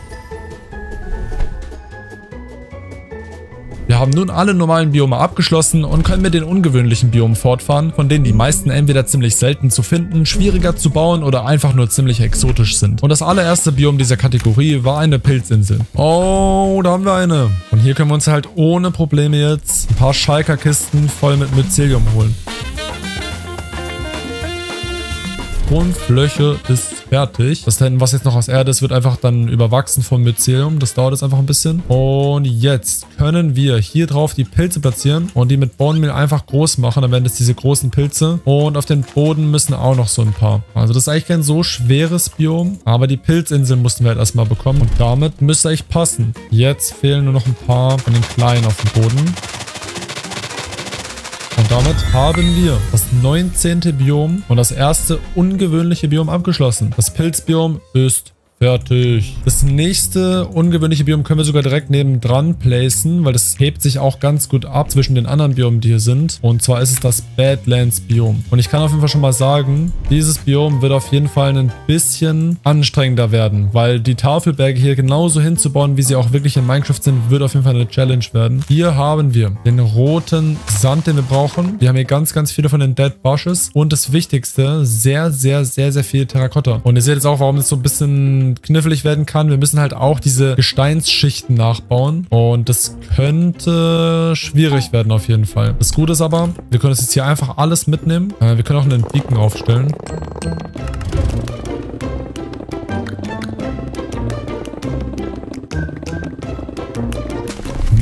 Wir haben nun alle normalen Biome abgeschlossen und können mit den ungewöhnlichen Biomen fortfahren, von denen die meisten entweder ziemlich selten zu finden, schwieriger zu bauen oder einfach nur ziemlich exotisch sind. Und das allererste Biom dieser Kategorie war eine Pilzinsel. Oh, da haben wir eine. Und hier können wir uns halt ohne Probleme jetzt ein paar Schalker-Kisten voll mit Mycelium holen. Grundfläche ist fertig. Das da hinten, was jetzt noch aus Erde ist, wird einfach dann überwachsen vom Mycelium. Das dauert jetzt einfach ein bisschen. Und jetzt können wir hier drauf die Pilze platzieren und die mit Bone Meal einfach groß machen. Dann werden das diese großen Pilze. Und auf den Boden müssen auch noch so ein paar. Also das ist eigentlich kein so schweres Biom. Aber die Pilzinseln mussten wir halt erstmal bekommen. Und damit müsste eigentlich passen. Jetzt fehlen nur noch ein paar von den kleinen auf dem Boden. Und damit haben wir das neunzehnte Biom und das erste ungewöhnliche Biom abgeschlossen. Das Pilzbiom ist fertig. Das nächste ungewöhnliche Biom können wir sogar direkt nebendran placen, weil das hebt sich auch ganz gut ab zwischen den anderen Biomen, die hier sind. Und zwar ist es das Badlands Biom. Und ich kann auf jeden Fall schon mal sagen, dieses Biom wird auf jeden Fall ein bisschen anstrengender werden, weil die Tafelberge hier genauso hinzubauen, wie sie auch wirklich in Minecraft sind, wird auf jeden Fall eine Challenge werden. Hier haben wir den roten Sand, den wir brauchen. Wir haben hier ganz, ganz viele von den Dead Bushes. Und das Wichtigste, sehr, sehr, sehr, sehr viel Terrakotta. Und ihr seht jetzt auch, warum es so ein bisschen knifflig werden kann. Wir müssen halt auch diese Gesteinsschichten nachbauen. Und das könnte schwierig werden auf jeden Fall. Das Gute ist aber, wir können es jetzt hier einfach alles mitnehmen. Äh, wir können auch einen Beacon aufstellen.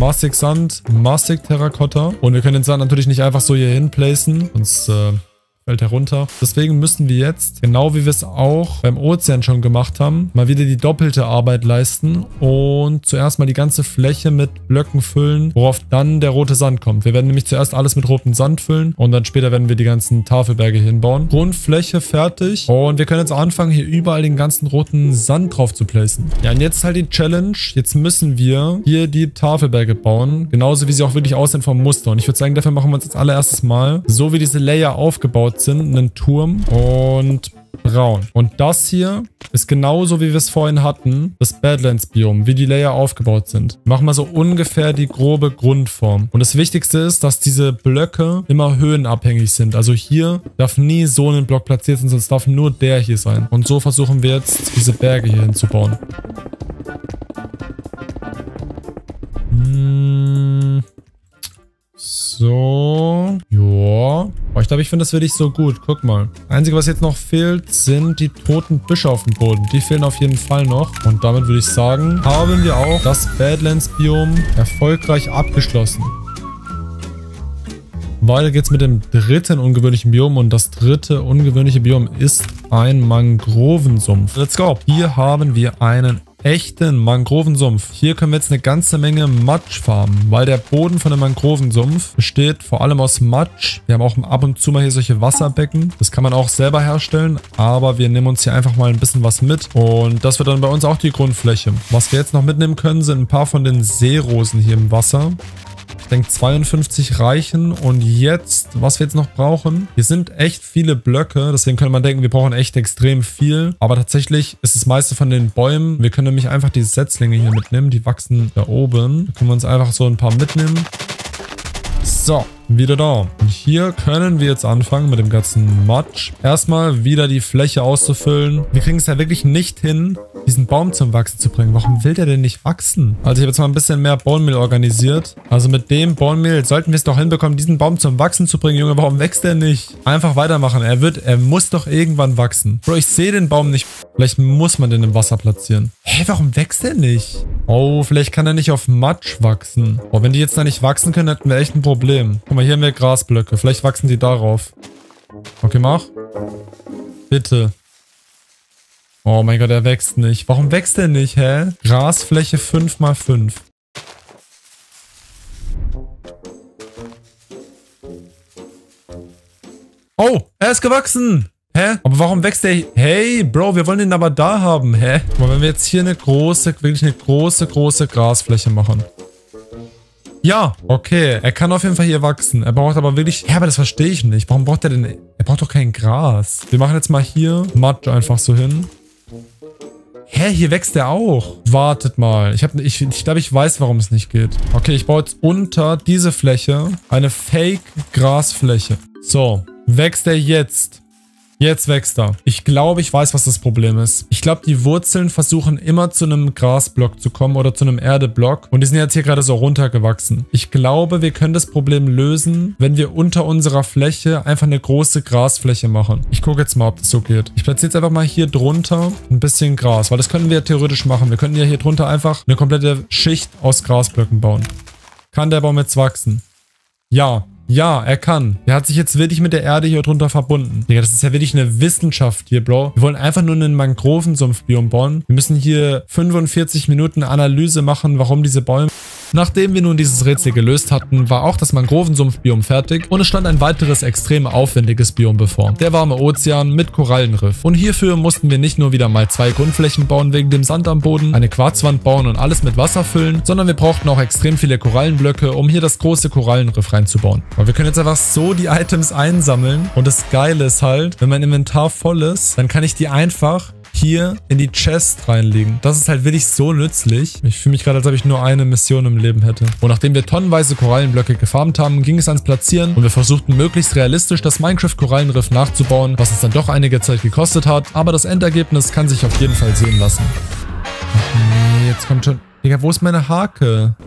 Massig Sand, Massig Terrakotta. Und wir können den Sand natürlich nicht einfach so hier hin placen, sonst äh, fällt er runter. Deswegen müssen wir jetzt, genau wie wir es auch beim Ozean schon gemacht haben, mal wieder die doppelte Arbeit leisten und zuerst mal die ganze Fläche mit Blöcken füllen, worauf dann der rote Sand kommt. Wir werden nämlich zuerst alles mit rotem Sand füllen und dann später werden wir die ganzen Tafelberge hier hinbauen. Grundfläche fertig und wir können jetzt anfangen, hier überall den ganzen roten Sand drauf zu placen. Ja, und jetzt halt die Challenge. Jetzt müssen wir hier die Tafelberge bauen, genauso wie sie auch wirklich aussehen vom Muster. Und ich würde sagen, dafür machen wir uns jetzt allererstes mal, so wie diese Layer aufgebaut sind, einen Turm und braun. Und das hier ist genauso, wie wir es vorhin hatten, das Badlands-Biom, wie die Layer aufgebaut sind. Wir machen mal so ungefähr die grobe Grundform. Und das Wichtigste ist, dass diese Blöcke immer höhenabhängig sind. Also hier darf nie so ein Block platziert sein, sondern es darf nur der hier sein. Und so versuchen wir jetzt, diese Berge hier hinzubauen. Hm. So. Joa. Oh, ich glaube, ich finde das wirklich so gut. Guck mal. Einzige, was jetzt noch fehlt, sind die toten Büsche auf dem Boden. Die fehlen auf jeden Fall noch. Und damit würde ich sagen, haben wir auch das Badlands-Biom erfolgreich abgeschlossen. Weiter geht's mit dem dritten ungewöhnlichen Biom. Und das dritte ungewöhnliche Biom ist ein Mangrovensumpf. Let's go. Hier haben wir einen echten Mangrovensumpf. Hier können wir jetzt eine ganze Menge Matsch farmen, weil der Boden von dem Mangrovensumpf besteht vor allem aus Matsch. Wir haben auch ab und zu mal hier solche Wasserbecken. Das kann man auch selber herstellen, aber wir nehmen uns hier einfach mal ein bisschen was mit und das wird dann bei uns auch die Grundfläche. Was wir jetzt noch mitnehmen können, sind ein paar von den Seerosen hier im Wasser. Ich denke zweiundfünfzig reichen und jetzt, was wir jetzt noch brauchen, hier sind echt viele Blöcke, deswegen könnte man denken, wir brauchen echt extrem viel, aber tatsächlich ist das meiste von den Bäumen, wir können nämlich einfach die Setzlinge hier mitnehmen, die wachsen da oben, da können wir uns einfach so ein paar mitnehmen. So, wieder da. Und hier können wir jetzt anfangen mit dem ganzen Matsch. Erstmal wieder die Fläche auszufüllen. Wir kriegen es ja wirklich nicht hin, diesen Baum zum Wachsen zu bringen. Warum will der denn nicht wachsen? Also ich habe jetzt mal ein bisschen mehr Bone Meal organisiert. Also mit dem Bone Meal sollten wir es doch hinbekommen, diesen Baum zum Wachsen zu bringen. Junge, warum wächst der nicht? Einfach weitermachen. Er wird, er muss doch irgendwann wachsen. Bro, ich sehe den Baum nicht. Vielleicht muss man den im Wasser platzieren. Hä, warum wächst der nicht? Oh, vielleicht kann er nicht auf Matsch wachsen. Oh, wenn die jetzt da nicht wachsen können, hätten wir echt ein Problem. Guck mal, hier haben wir Grasblöcke. Vielleicht wachsen die darauf. Okay, mach. Bitte. Oh mein Gott, er wächst nicht. Warum wächst er nicht, hä? Grasfläche fünf mal fünf. Oh, er ist gewachsen. Hä? Aber warum wächst der? Hey, Bro, wir wollen den aber da haben. Hä? Aber wenn wir jetzt hier eine große, wirklich eine große, große Grasfläche machen. Ja, okay. Er kann auf jeden Fall hier wachsen. Er braucht aber wirklich... Ja, aber das verstehe ich nicht. Warum braucht er denn... Er braucht doch kein Gras. Wir machen jetzt mal hier Matsch einfach so hin. Hä, hier wächst er auch. Wartet mal. Ich glaube, ich, ich, glaub, ich weiß, warum es nicht geht. Okay, ich baue jetzt unter diese Fläche eine Fake-Grasfläche. So, wächst er jetzt? Jetzt wächst er. Ich glaube, ich weiß, was das Problem ist. Ich glaube, die Wurzeln versuchen immer zu einem Grasblock zu kommen oder zu einem Erdeblock. Und die sind jetzt hier gerade so runtergewachsen. Ich glaube, wir können das Problem lösen, wenn wir unter unserer Fläche einfach eine große Grasfläche machen. Ich gucke jetzt mal, ob das so geht. Ich platziere jetzt einfach mal hier drunter ein bisschen Gras, weil das können wir ja theoretisch machen. Wir könnten ja hier drunter einfach eine komplette Schicht aus Grasblöcken bauen. Kann der Baum jetzt wachsen? Ja. Ja, er kann. Er hat sich jetzt wirklich mit der Erde hier drunter verbunden. Digga, das ist ja wirklich eine Wissenschaft hier, Bro. Wir wollen einfach nur einen Mangrovensumpfbiom bauen. Wir müssen hier fünfundvierzig Minuten Analyse machen, warum diese Bäume... Nachdem wir nun dieses Rätsel gelöst hatten, war auch das Mangrovensumpfbiom fertig und es stand ein weiteres extrem aufwendiges Biom bevor. Der warme Ozean mit Korallenriff. Und hierfür mussten wir nicht nur wieder mal zwei Grundflächen bauen wegen dem Sand am Boden, eine Quarzwand bauen und alles mit Wasser füllen, sondern wir brauchten auch extrem viele Korallenblöcke, um hier das große Korallenriff reinzubauen. Aber wir können jetzt einfach so die Items einsammeln und das Geile ist halt, wenn mein Inventar voll ist, dann kann ich die einfach hier in die Chest reinlegen. Das ist halt wirklich so nützlich. Ich fühle mich gerade, als ob ich nur eine Mission im Leben hätte. Und nachdem wir tonnenweise Korallenblöcke gefarmt haben, ging es ans Platzieren und wir versuchten möglichst realistisch das Minecraft-Korallenriff nachzubauen, was uns dann doch einige Zeit gekostet hat. Aber das Endergebnis kann sich auf jeden Fall sehen lassen. Ach nee, jetzt kommt schon... Digga, wo ist meine Hake?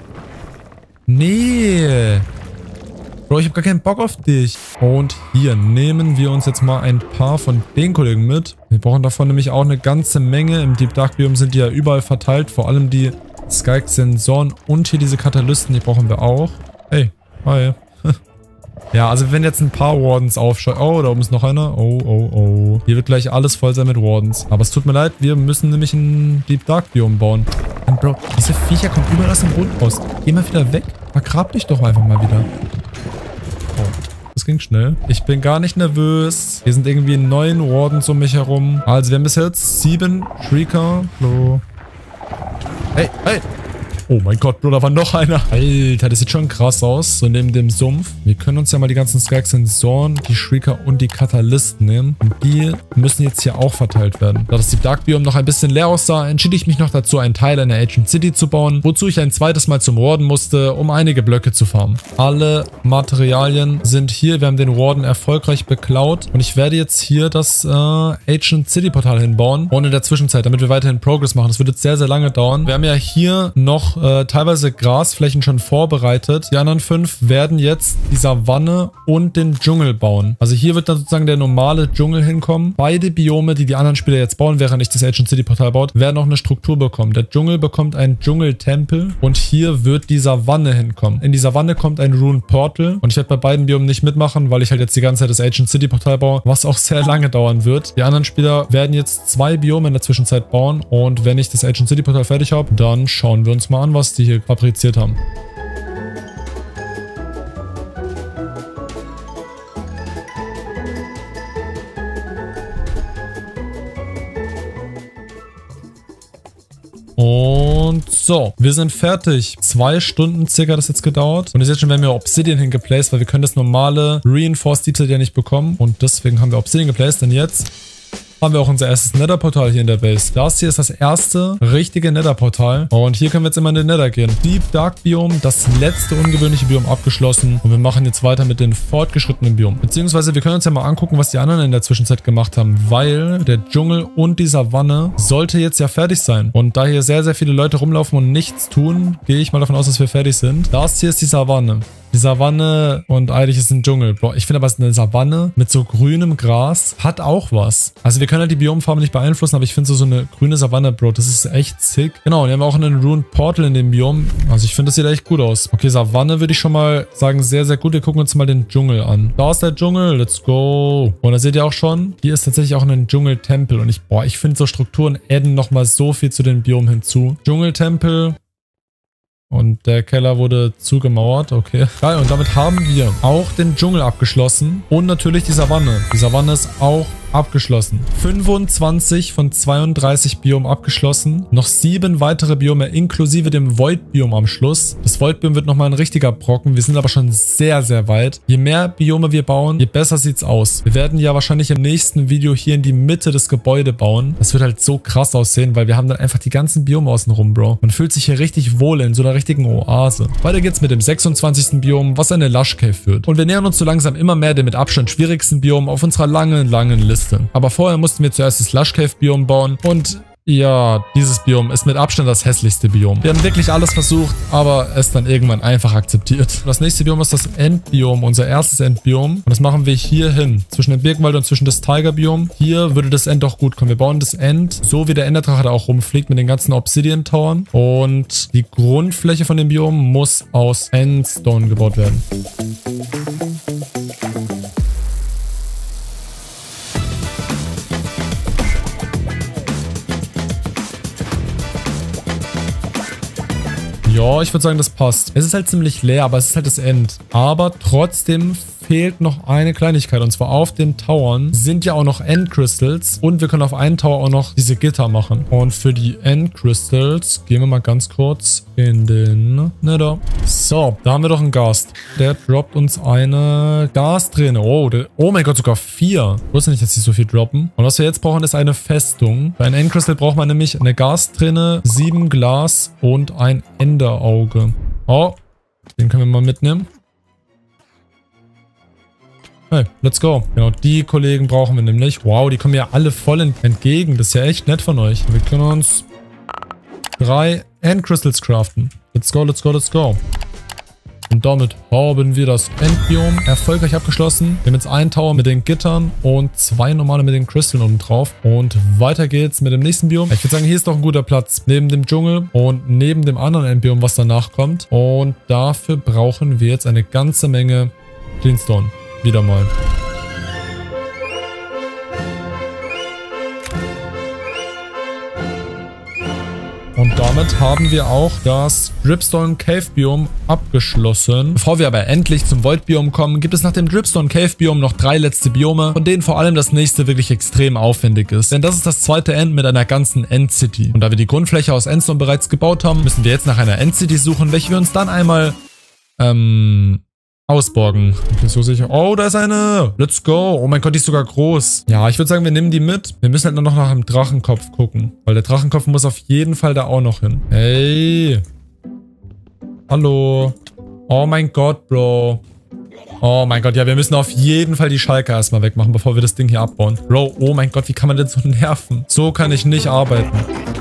Nee... Bro, ich habe gar keinen Bock auf dich. Und hier nehmen wir uns jetzt mal ein paar von den Kollegen mit. Wir brauchen davon nämlich auch eine ganze Menge. Im Deep Dark Biom sind die ja überall verteilt. Vor allem die Skype-Sensoren und hier diese Katalysten, die brauchen wir auch. Hey, hi. Ja, also wir werden jetzt ein paar Wardens aufschalten. Oh, da oben ist noch einer. Oh, oh, oh. Hier wird gleich alles voll sein mit Wardens. Aber es tut mir leid, wir müssen nämlich ein Deep Dark Biom bauen. Und Bro, diese Viecher kommen überall aus dem Boden raus. Geh mal wieder weg. Vergrab dich doch einfach mal wieder. Oh. Das ging schnell. Ich bin gar nicht nervös. Hier sind irgendwie neun Wardens um mich herum. Also wir haben bis jetzt sieben Shrieker. So. Hey, hey. Oh mein Gott, Bro, da war noch einer. Alter, das sieht schon krass aus. So neben dem Sumpf. Wir können uns ja mal die ganzen Skag-Sensoren, die Shrieker und die Katalysten nehmen. Und die müssen jetzt hier auch verteilt werden. Da das Deep Dark Biom noch ein bisschen leer aussah, entschied ich mich noch dazu, einen Teil einer Ancient City zu bauen, wozu ich ein zweites Mal zum Warden musste, um einige Blöcke zu farmen. Alle Materialien sind hier. Wir haben den Warden erfolgreich beklaut. Und ich werde jetzt hier das äh, Ancient City Portal hinbauen. Und in der Zwischenzeit, damit wir weiterhin Progress machen. Das wird jetzt sehr, sehr lange dauern. Wir haben ja hier noch Äh, teilweise Grasflächen schon vorbereitet. Die anderen fünf werden jetzt die Savanne und den Dschungel bauen. Also hier wird dann sozusagen der normale Dschungel hinkommen. Beide Biome, die die anderen Spieler jetzt bauen, während ich das Ancient City Portal baut, werden auch eine Struktur bekommen. Der Dschungel bekommt einen Dschungeltempel und hier wird die Savanne hinkommen. In die Savanne kommt ein Rune Portal und ich werde bei beiden Biomen nicht mitmachen, weil ich halt jetzt die ganze Zeit das Ancient City Portal baue, was auch sehr lange dauern wird. Die anderen Spieler werden jetzt zwei Biome in der Zwischenzeit bauen und wenn ich das Ancient City Portal fertig habe, dann schauen wir uns mal an, was die hier fabriziert haben. Und so, wir sind fertig. Zwei Stunden circa hat das jetzt gedauert. Und ihr seht schon, wir haben ja Obsidian hingeplaced, weil wir können das normale Reinforced Deep Slate ja nicht bekommen. Und deswegen haben wir Obsidian geplaced, denn jetzt haben wir auch unser erstes Nether-Portal hier in der Base. Das hier ist das erste richtige Nether-Portal. Und hier können wir jetzt immer in den Nether gehen. Deep Dark Biom, das letzte ungewöhnliche Biom abgeschlossen. Und wir machen jetzt weiter mit den fortgeschrittenen Biom. Beziehungsweise wir können uns ja mal angucken, was die anderen in der Zwischenzeit gemacht haben. Weil der Dschungel und die Savanne sollte jetzt ja fertig sein. Und da hier sehr, sehr viele Leute rumlaufen und nichts tun, gehe ich mal davon aus, dass wir fertig sind. Das hier ist die Savanne. Die Savanne und eigentlich ist es ein Dschungel. Boah, ich finde aber, es ist eine Savanne mit so grünem Gras. Hat auch was. Also wir können halt die Biomfarbe nicht beeinflussen, aber ich finde so, so eine grüne Savanne, Bro, das ist echt sick. Genau, und wir haben auch einen Rune Portal in dem Biom. Also ich finde, das sieht echt gut aus. Okay, Savanne würde ich schon mal sagen, sehr, sehr gut. Wir gucken uns mal den Dschungel an. Da ist der Dschungel. Let's go. Und da seht ihr auch schon, hier ist tatsächlich auch ein Dschungeltempel. Und ich, boah, ich finde so Strukturen adden nochmal so viel zu den Biomen hinzu. Dschungeltempel. Und der Keller wurde zugemauert, okay. Geil, und damit haben wir auch den Dschungel abgeschlossen und natürlich die Savanne. Die Savanne ist auch abgeschlossen. fünfundzwanzig von zweiunddreißig Biomen abgeschlossen. Noch sieben weitere Biome inklusive dem Void-Biom am Schluss. Das Void-Biom wird nochmal ein richtiger Brocken. Wir sind aber schon sehr, sehr weit. Je mehr Biome wir bauen, je besser sieht's aus. Wir werden ja wahrscheinlich im nächsten Video hier in die Mitte des Gebäudes bauen. Das wird halt so krass aussehen, weil wir haben dann einfach die ganzen Biome außen rum, Bro. Man fühlt sich hier richtig wohl in so einer richtigen Oase. Weiter geht's mit dem sechsundzwanzigsten Biom, was eine Lush Cave führt. Und wir nähern uns so langsam immer mehr dem mit Abstand schwierigsten Biom auf unserer langen, langen Liste. Aber vorher mussten wir zuerst das Lush Cave Biom bauen und ja, dieses Biom ist mit Abstand das hässlichste Biom. Wir haben wirklich alles versucht, aber es dann irgendwann einfach akzeptiert. Das nächste Biom ist das Endbiom, unser erstes Endbiom. Und das machen wir hier hin, zwischen dem Birkenwald und zwischen das Tiger-Biom. Hier würde das End auch gut kommen. Wir bauen das End, so wie der Enderdrache da auch rumfliegt, mit den ganzen Obsidian-Towern. Und die Grundfläche von dem Biom muss aus Endstone gebaut werden. Ja, ich würde sagen, das passt. Es ist halt ziemlich leer, aber es ist halt das End. Aber trotzdem fehlt noch eine Kleinigkeit. Und zwar auf den Towern sind ja auch noch End Crystals. Und wir können auf einen Tower auch noch diese Gitter machen. Und für die End Crystals gehen wir mal ganz kurz in den Nether. So, da haben wir doch einen Gast. Der droppt uns eine Gasträne. Oh, der, oh mein Gott, sogar vier. Ich wusste nicht, dass die so viel droppen. Und was wir jetzt brauchen, ist eine Festung. Für ein End Crystal braucht man nämlich eine Gasträne, sieben Glas und ein Enderauge. Oh, den können wir mal mitnehmen. Hey, let's go. Genau, die Kollegen brauchen wir nämlich. Wow, die kommen ja alle voll entgegen. Das ist ja echt nett von euch. Wir können uns drei End Crystals craften. Let's go, let's go, let's go. Und damit haben wir das Endbiom erfolgreich abgeschlossen. Wir haben jetzt einen Tower mit den Gittern und zwei normale mit den Crystallen oben drauf. Und weiter geht's mit dem nächsten Biom. Ich würde sagen, hier ist doch ein guter Platz. Neben dem Dschungel und neben dem anderen Endbiom, was danach kommt. Und dafür brauchen wir jetzt eine ganze Menge Cleanstone. Wieder mal. Und damit haben wir auch das Dripstone Cave Biom abgeschlossen. Bevor wir aber endlich zum Void Biom kommen, gibt es nach dem Dripstone Cave Biom noch drei letzte Biome, von denen vor allem das nächste wirklich extrem aufwendig ist. Denn das ist das zweite End mit einer ganzen End City. Und da wir die Grundfläche aus Endstone bereits gebaut haben, müssen wir jetzt nach einer End City suchen, welche wir uns dann einmal ähm... ausborgen. Ich bin so sicher. Oh, da ist eine. Let's go. Oh mein Gott, die ist sogar groß. Ja, ich würde sagen, wir nehmen die mit. Wir müssen halt nur noch nach dem Drachenkopf gucken. Weil der Drachenkopf muss auf jeden Fall da auch noch hin. Hey. Hallo. Oh mein Gott, Bro. Oh mein Gott, ja, wir müssen auf jeden Fall die Schalke erstmal wegmachen, bevor wir das Ding hier abbauen. Bro, oh mein Gott, wie kann man denn so nerven? So kann ich nicht arbeiten.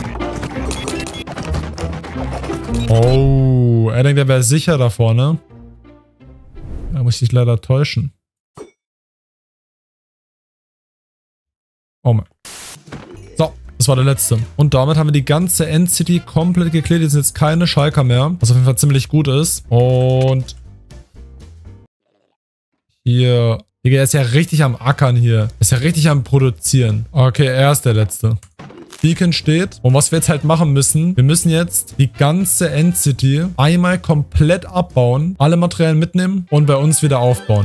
Oh, er denkt, er wäre sicher da vorne. Da muss ich dich leider täuschen. Oh mein. So, das war der letzte. Und damit haben wir die ganze End-City komplett geklärt. Hier sind jetzt keine Schalker mehr, was auf jeden Fall ziemlich gut ist. Und hier. Digga, er ist ja richtig am Ackern hier. Er ist ja richtig am Produzieren. Okay, er ist der letzte. Beacon steht. Und was wir jetzt halt machen müssen, wir müssen jetzt die ganze End-City einmal komplett abbauen, alle Materialien mitnehmen und bei uns wieder aufbauen.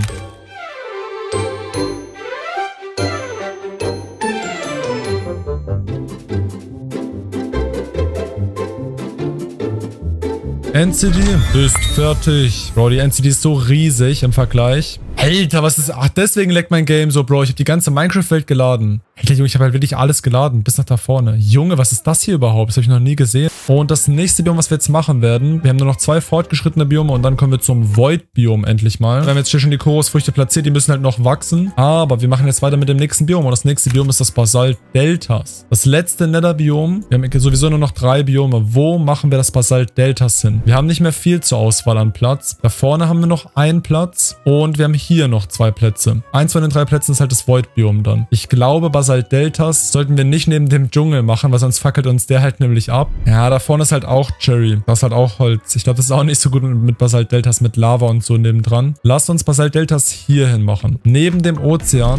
End-City ist fertig. Bro, die End-City ist so riesig im Vergleich. Alter, was ist... Ach, deswegen leckt mein Game so, Bro. Ich habe die ganze Minecraft-Welt geladen. Alter, Junge, ich habe halt wirklich alles geladen. Bis nach da vorne. Junge, was ist das hier überhaupt? Das habe ich noch nie gesehen. Und das nächste Biom, was wir jetzt machen werden, wir haben nur noch zwei fortgeschrittene Biome und dann kommen wir zum Void-Biom endlich mal. Wir haben jetzt hier schon die Chorusfrüchte platziert, die müssen halt noch wachsen. Aber wir machen jetzt weiter mit dem nächsten Biom und das nächste Biom ist das Basalt-Deltas. Das letzte Nether-Biom. Wir haben sowieso nur noch drei Biome. Wo machen wir das Basalt-Deltas hin? Wir haben nicht mehr viel zur Auswahl an Platz. Da vorne haben wir noch einen Platz und wir haben hier noch zwei Plätze. Eins von den drei Plätzen ist halt das Void-Biom dann. Ich glaube, Basalt-Deltas sollten wir nicht neben dem Dschungel machen, weil sonst fackelt uns der halt nämlich ab. Ja, da vorne ist halt auch Cherry. Das ist halt auch Holz. Ich glaube, das ist auch nicht so gut mit Basalt-Deltas, mit Lava und so nebendran. Lasst uns Basalt-Deltas hier hin machen. Neben dem Ozean.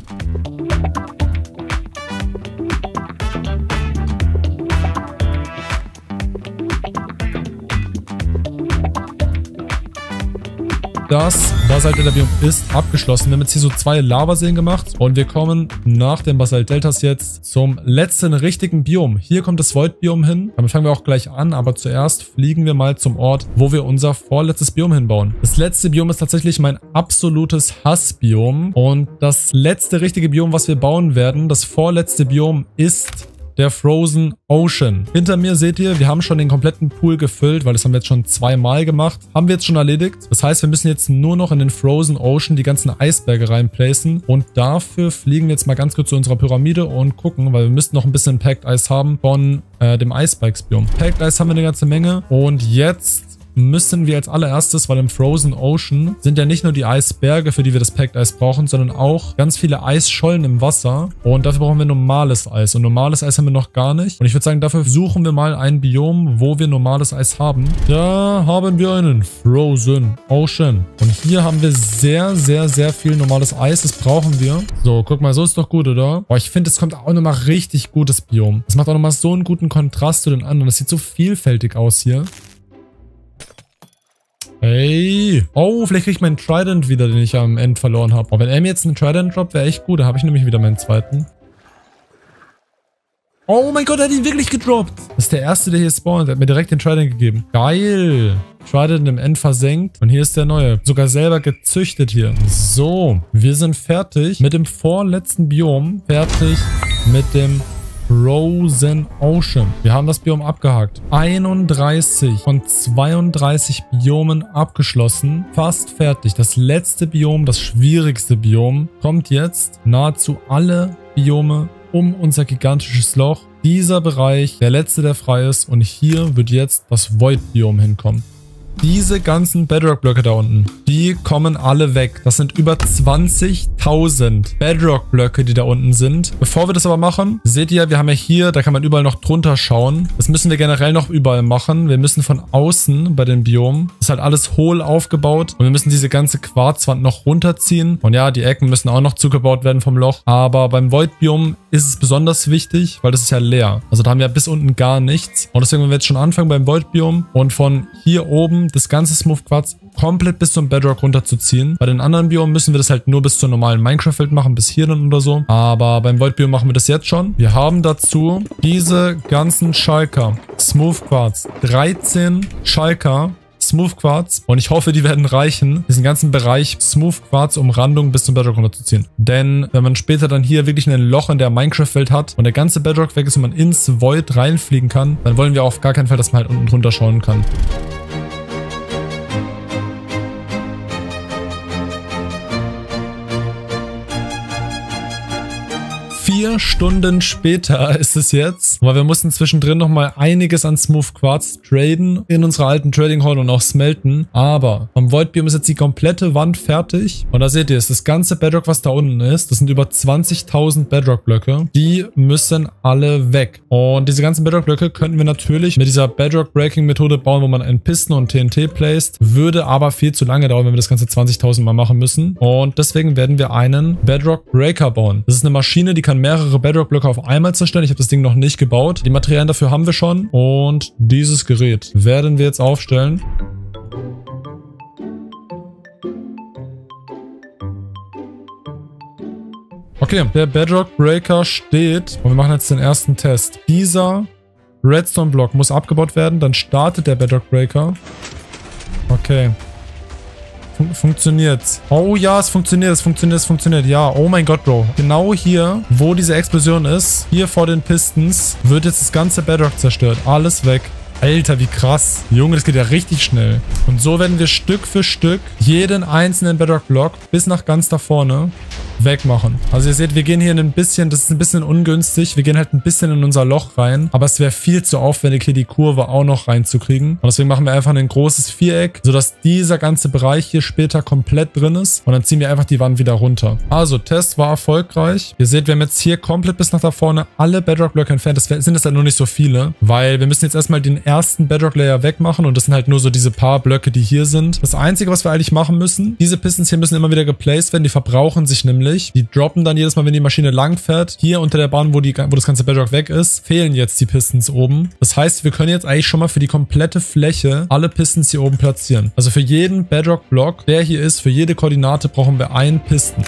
Das Basalt-Delta-Biom ist abgeschlossen. Wir haben jetzt hier so zwei Lavaseen gemacht und wir kommen nach dem Basalt-Deltas jetzt zum letzten richtigen Biom. Hier kommt das Void-Biom hin. Damit fangen wir auch gleich an, aber zuerst fliegen wir mal zum Ort, wo wir unser vorletztes Biom hinbauen. Das letzte Biom ist tatsächlich mein absolutes Hass-Biom und das letzte richtige Biom, was wir bauen werden, das vorletzte Biom ist der Frozen Ocean. Hinter mir seht ihr, wir haben schon den kompletten Pool gefüllt, weil das haben wir jetzt schon zweimal gemacht. Haben wir jetzt schon erledigt. Das heißt, wir müssen jetzt nur noch in den Frozen Ocean die ganzen Eisberge reinplacen. Und dafür fliegen wir jetzt mal ganz kurz zu unserer Pyramide und gucken, weil wir müssten noch ein bisschen Packed Ice haben von äh, dem Icebikes-Biom. Packed Ice haben wir eine ganze Menge. Und jetzt müssen wir als allererstes, weil im Frozen Ocean sind ja nicht nur die Eisberge, für die wir das Packed Eis brauchen, sondern auch ganz viele Eisschollen im Wasser. Und dafür brauchen wir normales Eis. Und normales Eis haben wir noch gar nicht. Und ich würde sagen, dafür suchen wir mal ein Biom, wo wir normales Eis haben. Da haben wir einen Frozen Ocean. Und hier haben wir sehr, sehr, sehr viel normales Eis. Das brauchen wir. So, guck mal, so ist doch gut, oder? Boah, ich finde, es kommt auch nochmal richtig gutes Biom. Das macht auch nochmal so einen guten Kontrast zu den anderen. Das sieht so vielfältig aus hier. Hey. Oh, vielleicht kriege ich meinen Trident wieder, den ich am Ende verloren habe. Oh, wenn er mir jetzt einen Trident droppt, wäre echt gut. Da habe ich nämlich wieder meinen zweiten. Oh mein Gott, er hat ihn wirklich gedroppt. Das ist der erste, der hier spawnt. Er hat mir direkt den Trident gegeben. Geil. Trident im End versenkt. Und hier ist der neue. Sogar selber gezüchtet hier. So. Wir sind fertig mit dem vorletzten Biom. Fertig mit dem Frozen Ocean. Wir haben das Biom abgehakt. einunddreißig von zweiunddreißig Biomen abgeschlossen. Fast fertig. Das letzte Biom, das schwierigste Biom, kommt jetzt. Nahezu alle Biome um unser gigantisches Loch. Dieser Bereich, der letzte, der frei ist. Und hier wird jetzt das Void-Biom hinkommen. Diese ganzen Bedrock-Blöcke da unten, die kommen alle weg. Das sind über zwanzigtausend Bedrock-Blöcke, die da unten sind. Bevor wir das aber machen, seht ihr, wir haben ja hier, da kann man überall noch drunter schauen. Das müssen wir generell noch überall machen. Wir müssen von außen bei den Biomen, das ist halt alles hohl aufgebaut und wir müssen diese ganze Quarzwand noch runterziehen. Und ja, die Ecken müssen auch noch zugebaut werden vom Loch. Aber beim Void-Biom ist es besonders wichtig, weil das ist ja leer. Also da haben wir bis unten gar nichts. Und deswegen werden wir jetzt schon anfangen beim Void-Biom und von hier oben das ganze Smooth Quartz komplett bis zum Bedrock runterzuziehen. Bei den anderen Biomen müssen wir das halt nur bis zur normalen Minecraft-Welt machen, bis hier dann oder so. Aber beim Void-Biom machen wir das jetzt schon. Wir haben dazu diese ganzen Shulker. Smooth Quartz. dreizehn Shulker. Smooth Quartz. Und ich hoffe, die werden reichen, diesen ganzen Bereich Smooth Quartz Umrandung bis zum Bedrock runterzuziehen. Denn wenn man später dann hier wirklich ein Loch in der Minecraft-Welt hat und der ganze Bedrock weg ist und man ins Void reinfliegen kann, dann wollen wir auf gar keinen Fall, dass man halt unten drunter schauen kann. Vier Stunden später ist es jetzt, weil wir mussten zwischendrin nochmal einiges an Smooth Quartz traden in unserer alten Trading Hall und auch smelten. Aber am Void-Biom ist jetzt die komplette Wand fertig. Und da seht ihr, ist das ganze Bedrock, was da unten ist, das sind über zwanzigtausend Bedrock-Blöcke. Die müssen alle weg. Und diese ganzen Bedrock-Blöcke könnten wir natürlich mit dieser Bedrock-Breaking-Methode bauen, wo man einen Piston und T N T placed. Würde aber viel zu lange dauern, wenn wir das ganze zwanzigtausend Mal machen müssen. Und deswegen werden wir einen Bedrock-Breaker bauen. Das ist eine Maschine, die kann mehrere Bedrock-Blöcke auf einmal zerstören. Ich habe das Ding noch nicht gebaut. Die Materialien dafür haben wir schon. Und dieses Gerät werden wir jetzt aufstellen. Okay, der Bedrock Breaker steht. Und wir machen jetzt den ersten Test. Dieser Redstone-Block muss abgebaut werden. Dann startet der Bedrock Breaker. Okay. Fun funktioniert's. Oh ja, es funktioniert, es funktioniert, es funktioniert. Ja, oh mein Gott, Bro. Genau hier, wo diese Explosion ist, hier vor den Pistons, wird jetzt das ganze Bedrock zerstört. Alles weg. Alter, wie krass. Junge, das geht ja richtig schnell. Und so werden wir Stück für Stück jeden einzelnen Bedrock-Block bis nach ganz da vorne wegmachen. Also ihr seht, wir gehen hier ein bisschen, das ist ein bisschen ungünstig. Wir gehen halt ein bisschen in unser Loch rein. Aber es wäre viel zu aufwendig, hier die Kurve auch noch reinzukriegen. Und deswegen machen wir einfach ein großes Viereck, sodass dieser ganze Bereich hier später komplett drin ist. Und dann ziehen wir einfach die Wand wieder runter. Also, Test war erfolgreich. Ihr seht, wir haben jetzt hier komplett bis nach da vorne alle Bedrock-Blöcke entfernt. Das sind jetzt halt nur nicht so viele, weil wir müssen jetzt erstmal den ersten Bedrock-Layer wegmachen. Und das sind halt nur so diese paar Blöcke, die hier sind. Das Einzige, was wir eigentlich machen müssen, diese Pistons hier müssen immer wieder geplaced werden. Die verbrauchen sich nämlich. Die droppen dann jedes Mal, wenn die Maschine lang fährt. Hier unter der Bahn, wo, die, wo das ganze Bedrock weg ist, fehlen jetzt die Pistons oben. Das heißt, wir können jetzt eigentlich schon mal für die komplette Fläche alle Pistons hier oben platzieren. Also für jeden Bedrock-Block, der hier ist, für jede Koordinate brauchen wir einen Piston.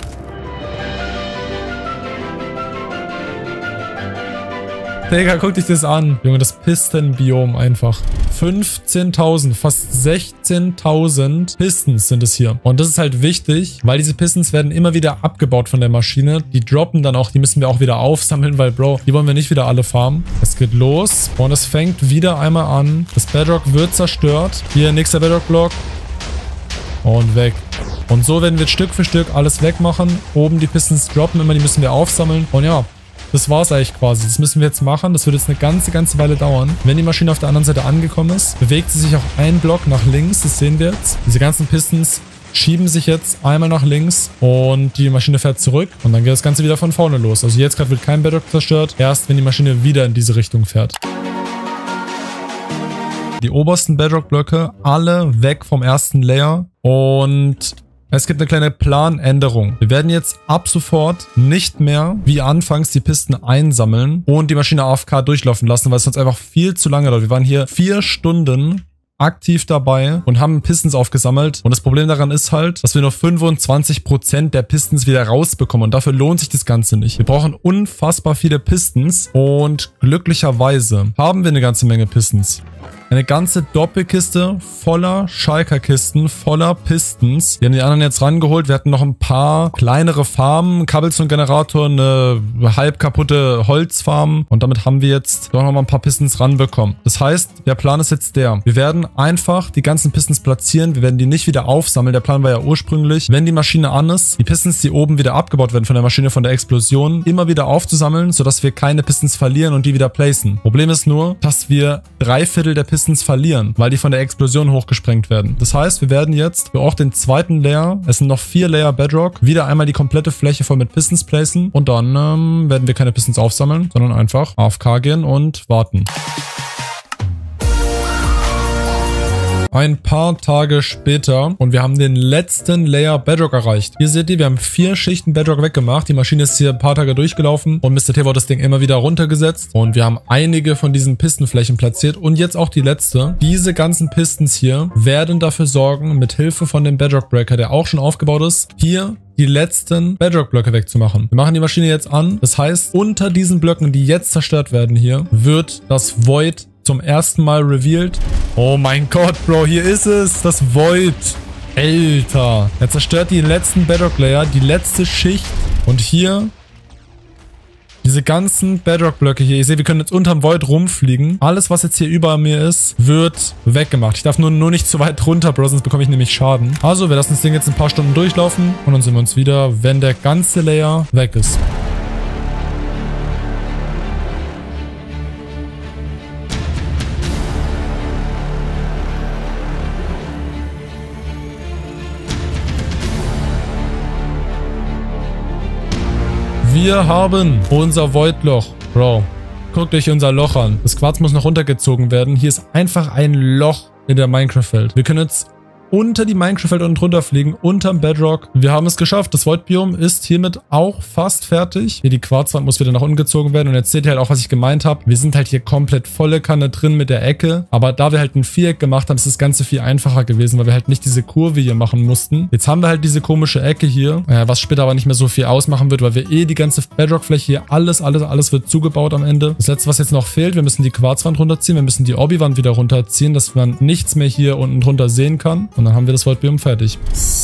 Digga, guck dich das an. Junge, das Piston-Biom einfach. fünfzehntausend, fast sechzehntausend Pistons sind es hier. Und das ist halt wichtig, weil diese Pistons werden immer wieder abgebaut von der Maschine. Die droppen dann auch, die müssen wir auch wieder aufsammeln, weil, Bro, die wollen wir nicht wieder alle farmen. Es geht los und es fängt wieder einmal an. Das Bedrock wird zerstört. Hier, nächster Bedrock-Block. Und weg. Und so werden wir Stück für Stück alles wegmachen. Oben die Pistons droppen immer, die müssen wir aufsammeln. Und ja, das war's eigentlich quasi. Das müssen wir jetzt machen. Das wird jetzt eine ganze, ganze Weile dauern. Wenn die Maschine auf der anderen Seite angekommen ist, bewegt sie sich auch einen Block nach links. Das sehen wir jetzt. Diese ganzen Pistons schieben sich jetzt einmal nach links und die Maschine fährt zurück. Und dann geht das Ganze wieder von vorne los. Also jetzt gerade wird kein Bedrock zerstört. Erst wenn die Maschine wieder in diese Richtung fährt. Die obersten Bedrock-Blöcke alle weg vom ersten Layer. Und es gibt eine kleine Planänderung. Wir werden jetzt ab sofort nicht mehr wie anfangs die Pisten einsammeln und die Maschine A F K durchlaufen lassen, weil es sonst einfach viel zu lange dauert. Wir waren hier vier Stunden aktiv dabei und haben Pistons aufgesammelt. Und das Problem daran ist halt, dass wir nur fünfundzwanzig Prozent der Pistons wieder rausbekommen. Und dafür lohnt sich das Ganze nicht. Wir brauchen unfassbar viele Pistons. Und glücklicherweise haben wir eine ganze Menge Pistons. Eine ganze Doppelkiste voller Schalker-Kisten, voller Pistons. Wir haben die anderen jetzt rangeholt. Wir hatten noch ein paar kleinere Farmen, Cobblestone-Generator, eine halb kaputte Holzfarm. Und damit haben wir jetzt doch noch mal ein paar Pistons ranbekommen. Das heißt, der Plan ist jetzt der. Wir werden einfach die ganzen Pistons platzieren. Wir werden die nicht wieder aufsammeln. Der Plan war ja ursprünglich, wenn die Maschine an ist, die Pistons, die oben wieder abgebaut werden von der Maschine, von der Explosion, immer wieder aufzusammeln, sodass wir keine Pistons verlieren und die wieder placen. Problem ist nur, dass wir drei Viertel der Pistons Pistons verlieren, weil die von der Explosion hochgesprengt werden. Das heißt, wir werden jetzt für auch den zweiten Layer, es sind noch vier Layer Bedrock, wieder einmal die komplette Fläche voll mit Pistons placen und dann ähm, werden wir keine Pistons aufsammeln, sondern einfach A F K gehen und warten. Ein paar Tage später und wir haben den letzten Layer Bedrock erreicht. Hier seht ihr, wir haben vier Schichten Bedrock weggemacht. Die Maschine ist hier ein paar Tage durchgelaufen und Mister T hat das Ding immer wieder runtergesetzt. Und wir haben einige von diesen Pistenflächen platziert und jetzt auch die letzte. Diese ganzen Pistons hier werden dafür sorgen, mit Hilfe von dem Bedrock Breaker, der auch schon aufgebaut ist, hier die letzten Bedrock-Blöcke wegzumachen. Wir machen die Maschine jetzt an. Das heißt, unter diesen Blöcken, die jetzt zerstört werden hier, wird das Void zum ersten Mal revealed. Oh mein Gott, Bro, hier ist es. Das Void. Alter. Er zerstört die letzten Bedrock-Layer, die letzte Schicht. Und hier diese ganzen Bedrock-Blöcke hier. Ich sehe, wir können jetzt unterm Void rumfliegen. Alles, was jetzt hier über mir ist, wird weggemacht. Ich darf nur, nur nicht zu weit runter, Bro, sonst bekomme ich nämlich Schaden. Also, wir lassen das Ding jetzt ein paar Stunden durchlaufen. Und dann sehen wir uns wieder, wenn der ganze Layer weg ist. Wir haben unser Void-Loch. Bro, guckt euch unser Loch an. Das Quarz muss noch runtergezogen werden. Hier ist einfach ein Loch in der Minecraft-Welt. Wir können jetzt unter die Minecraft-Welt und drunter fliegen, unterm Bedrock. Wir haben es geschafft. Das Void-Biom ist hiermit auch fast fertig. Hier die Quarzwand muss wieder nach unten gezogen werden. Und jetzt seht ihr halt auch, was ich gemeint habe. Wir sind halt hier komplett volle Kanne drin mit der Ecke. Aber da wir halt ein Viereck gemacht haben, ist das Ganze viel einfacher gewesen, weil wir halt nicht diese Kurve hier machen mussten. Jetzt haben wir halt diese komische Ecke hier, äh, was später aber nicht mehr so viel ausmachen wird, weil wir eh die ganze Bedrock-Fläche hier, alles, alles, alles wird zugebaut am Ende. Das letzte, was jetzt noch fehlt, wir müssen die Quarzwand runterziehen. Wir müssen die Obby-Wand wieder runterziehen, dass man nichts mehr hier unten drunter sehen kann. Und dann haben wir das Void-Biom fertig.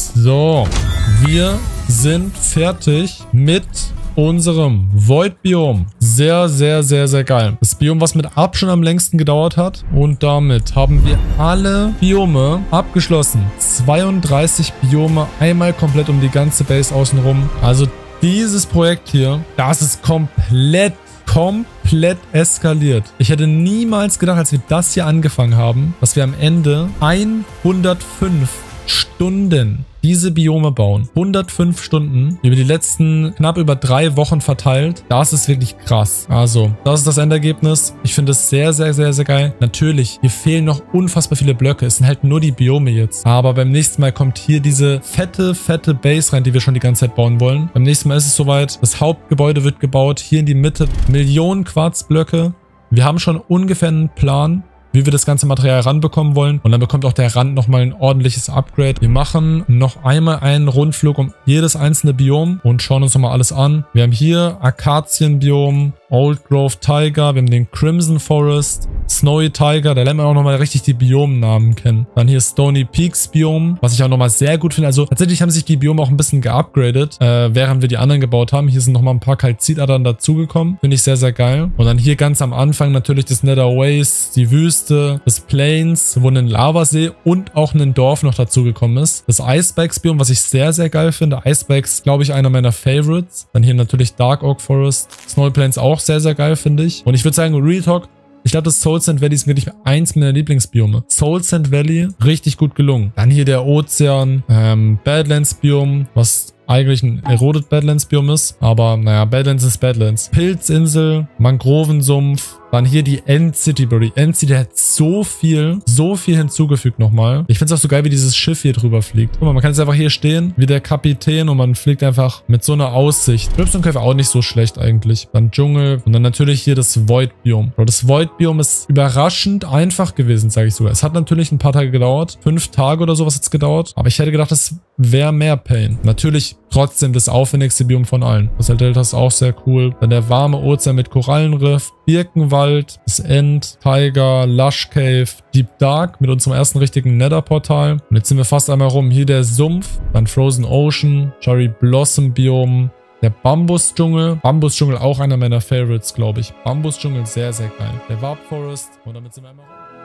So, wir sind fertig mit unserem Void-Biom. Sehr, sehr, sehr, sehr geil. Das Biom, was mit Abstand am längsten gedauert hat. Und damit haben wir alle Biome abgeschlossen. zweiunddreißig Biome, einmal komplett um die ganze Base außenrum. Also dieses Projekt hier, das ist komplett komplett eskaliert. Ich hätte niemals gedacht, als wir das hier angefangen haben, dass wir am Ende hundertfünf Stunden diese Biome bauen. hundertfünf Stunden über die letzten knapp über drei Wochen verteilt. Das ist wirklich krass. Also, das ist das Endergebnis. Ich finde es sehr, sehr, sehr, sehr geil. Natürlich, hier fehlen noch unfassbar viele Blöcke. Es sind halt nur die Biome jetzt. Aber beim nächsten Mal kommt hier diese fette, fette Base rein, die wir schon die ganze Zeit bauen wollen. Beim nächsten Mal ist es soweit. Das Hauptgebäude wird gebaut. Hier in die Mitte Millionen Quarzblöcke. Wir haben schon ungefähr einen Plan, wie wir das ganze Material ranbekommen wollen. Und dann bekommt auch der Rand nochmal ein ordentliches Upgrade. Wir machen noch einmal einen Rundflug um jedes einzelne Biom und schauen uns nochmal alles an. Wir haben hier Akazienbiom, Old Grove Tiger, wir haben den Crimson Forest, Snowy Tiger, da lernt man auch nochmal richtig die Biomnamen kennen. Dann hier Stony Peaks Biom, was ich auch nochmal sehr gut finde. Also tatsächlich haben sich die Biome auch ein bisschen geupgradet, äh, während wir die anderen gebaut haben. Hier sind nochmal ein paar Kalzitadern dazugekommen. Finde ich sehr, sehr geil. Und dann hier ganz am Anfang natürlich das Nether Waste, die Wüste, das Plains, wo ein Lavasee und auch ein Dorf noch dazugekommen ist. Das Icebikes Biom, was ich sehr, sehr geil finde. Icebikes, glaube ich, einer meiner Favorites. Dann hier natürlich Dark Oak Forest, Snowy Plains auch sehr, sehr geil, finde ich. Und ich würde sagen, Real Talk, ich glaube, das Soul Sand Valley ist wirklich eins meiner Lieblingsbiome. Soul Sand Valley, richtig gut gelungen. Dann hier der Ozean, ähm, Badlands Biom, was eigentlich ein Eroded Badlands Biom ist. Aber naja, Badlands ist Badlands. Pilzinsel, Mangrovensumpf. Dann hier die End City, Bro. Die End City hat so viel, so viel hinzugefügt nochmal. Ich finde es auch so geil, wie dieses Schiff hier drüber fliegt. Guck mal, man kann jetzt einfach hier stehen, wie der Kapitän und man fliegt einfach mit so einer Aussicht. Crimson Cave auch nicht so schlecht eigentlich. Dann Dschungel und dann natürlich hier das Void Biom. Bro, das Void Biom ist überraschend einfach gewesen, sage ich sogar. Es hat natürlich ein paar Tage gedauert. Fünf Tage oder sowas hat es gedauert. Aber ich hätte gedacht, das wäre mehr Pain. Natürlich trotzdem das aufwendigste Biom von allen. Das Delta ist auch sehr cool. Dann der warme Ozean mit Korallenriff, Birkenwald, das End, Tiger, Lush Cave, Deep Dark mit unserem ersten richtigen Nether-Portal. Und jetzt sind wir fast einmal rum. Hier der Sumpf, dann Frozen Ocean, Cherry Blossom Biom, der Bambusdschungel. Bambusdschungel auch einer meiner Favorites, glaube ich. Bambusdschungel sehr, sehr geil. Der Warp Forest. Und damit sind wir einmal rum.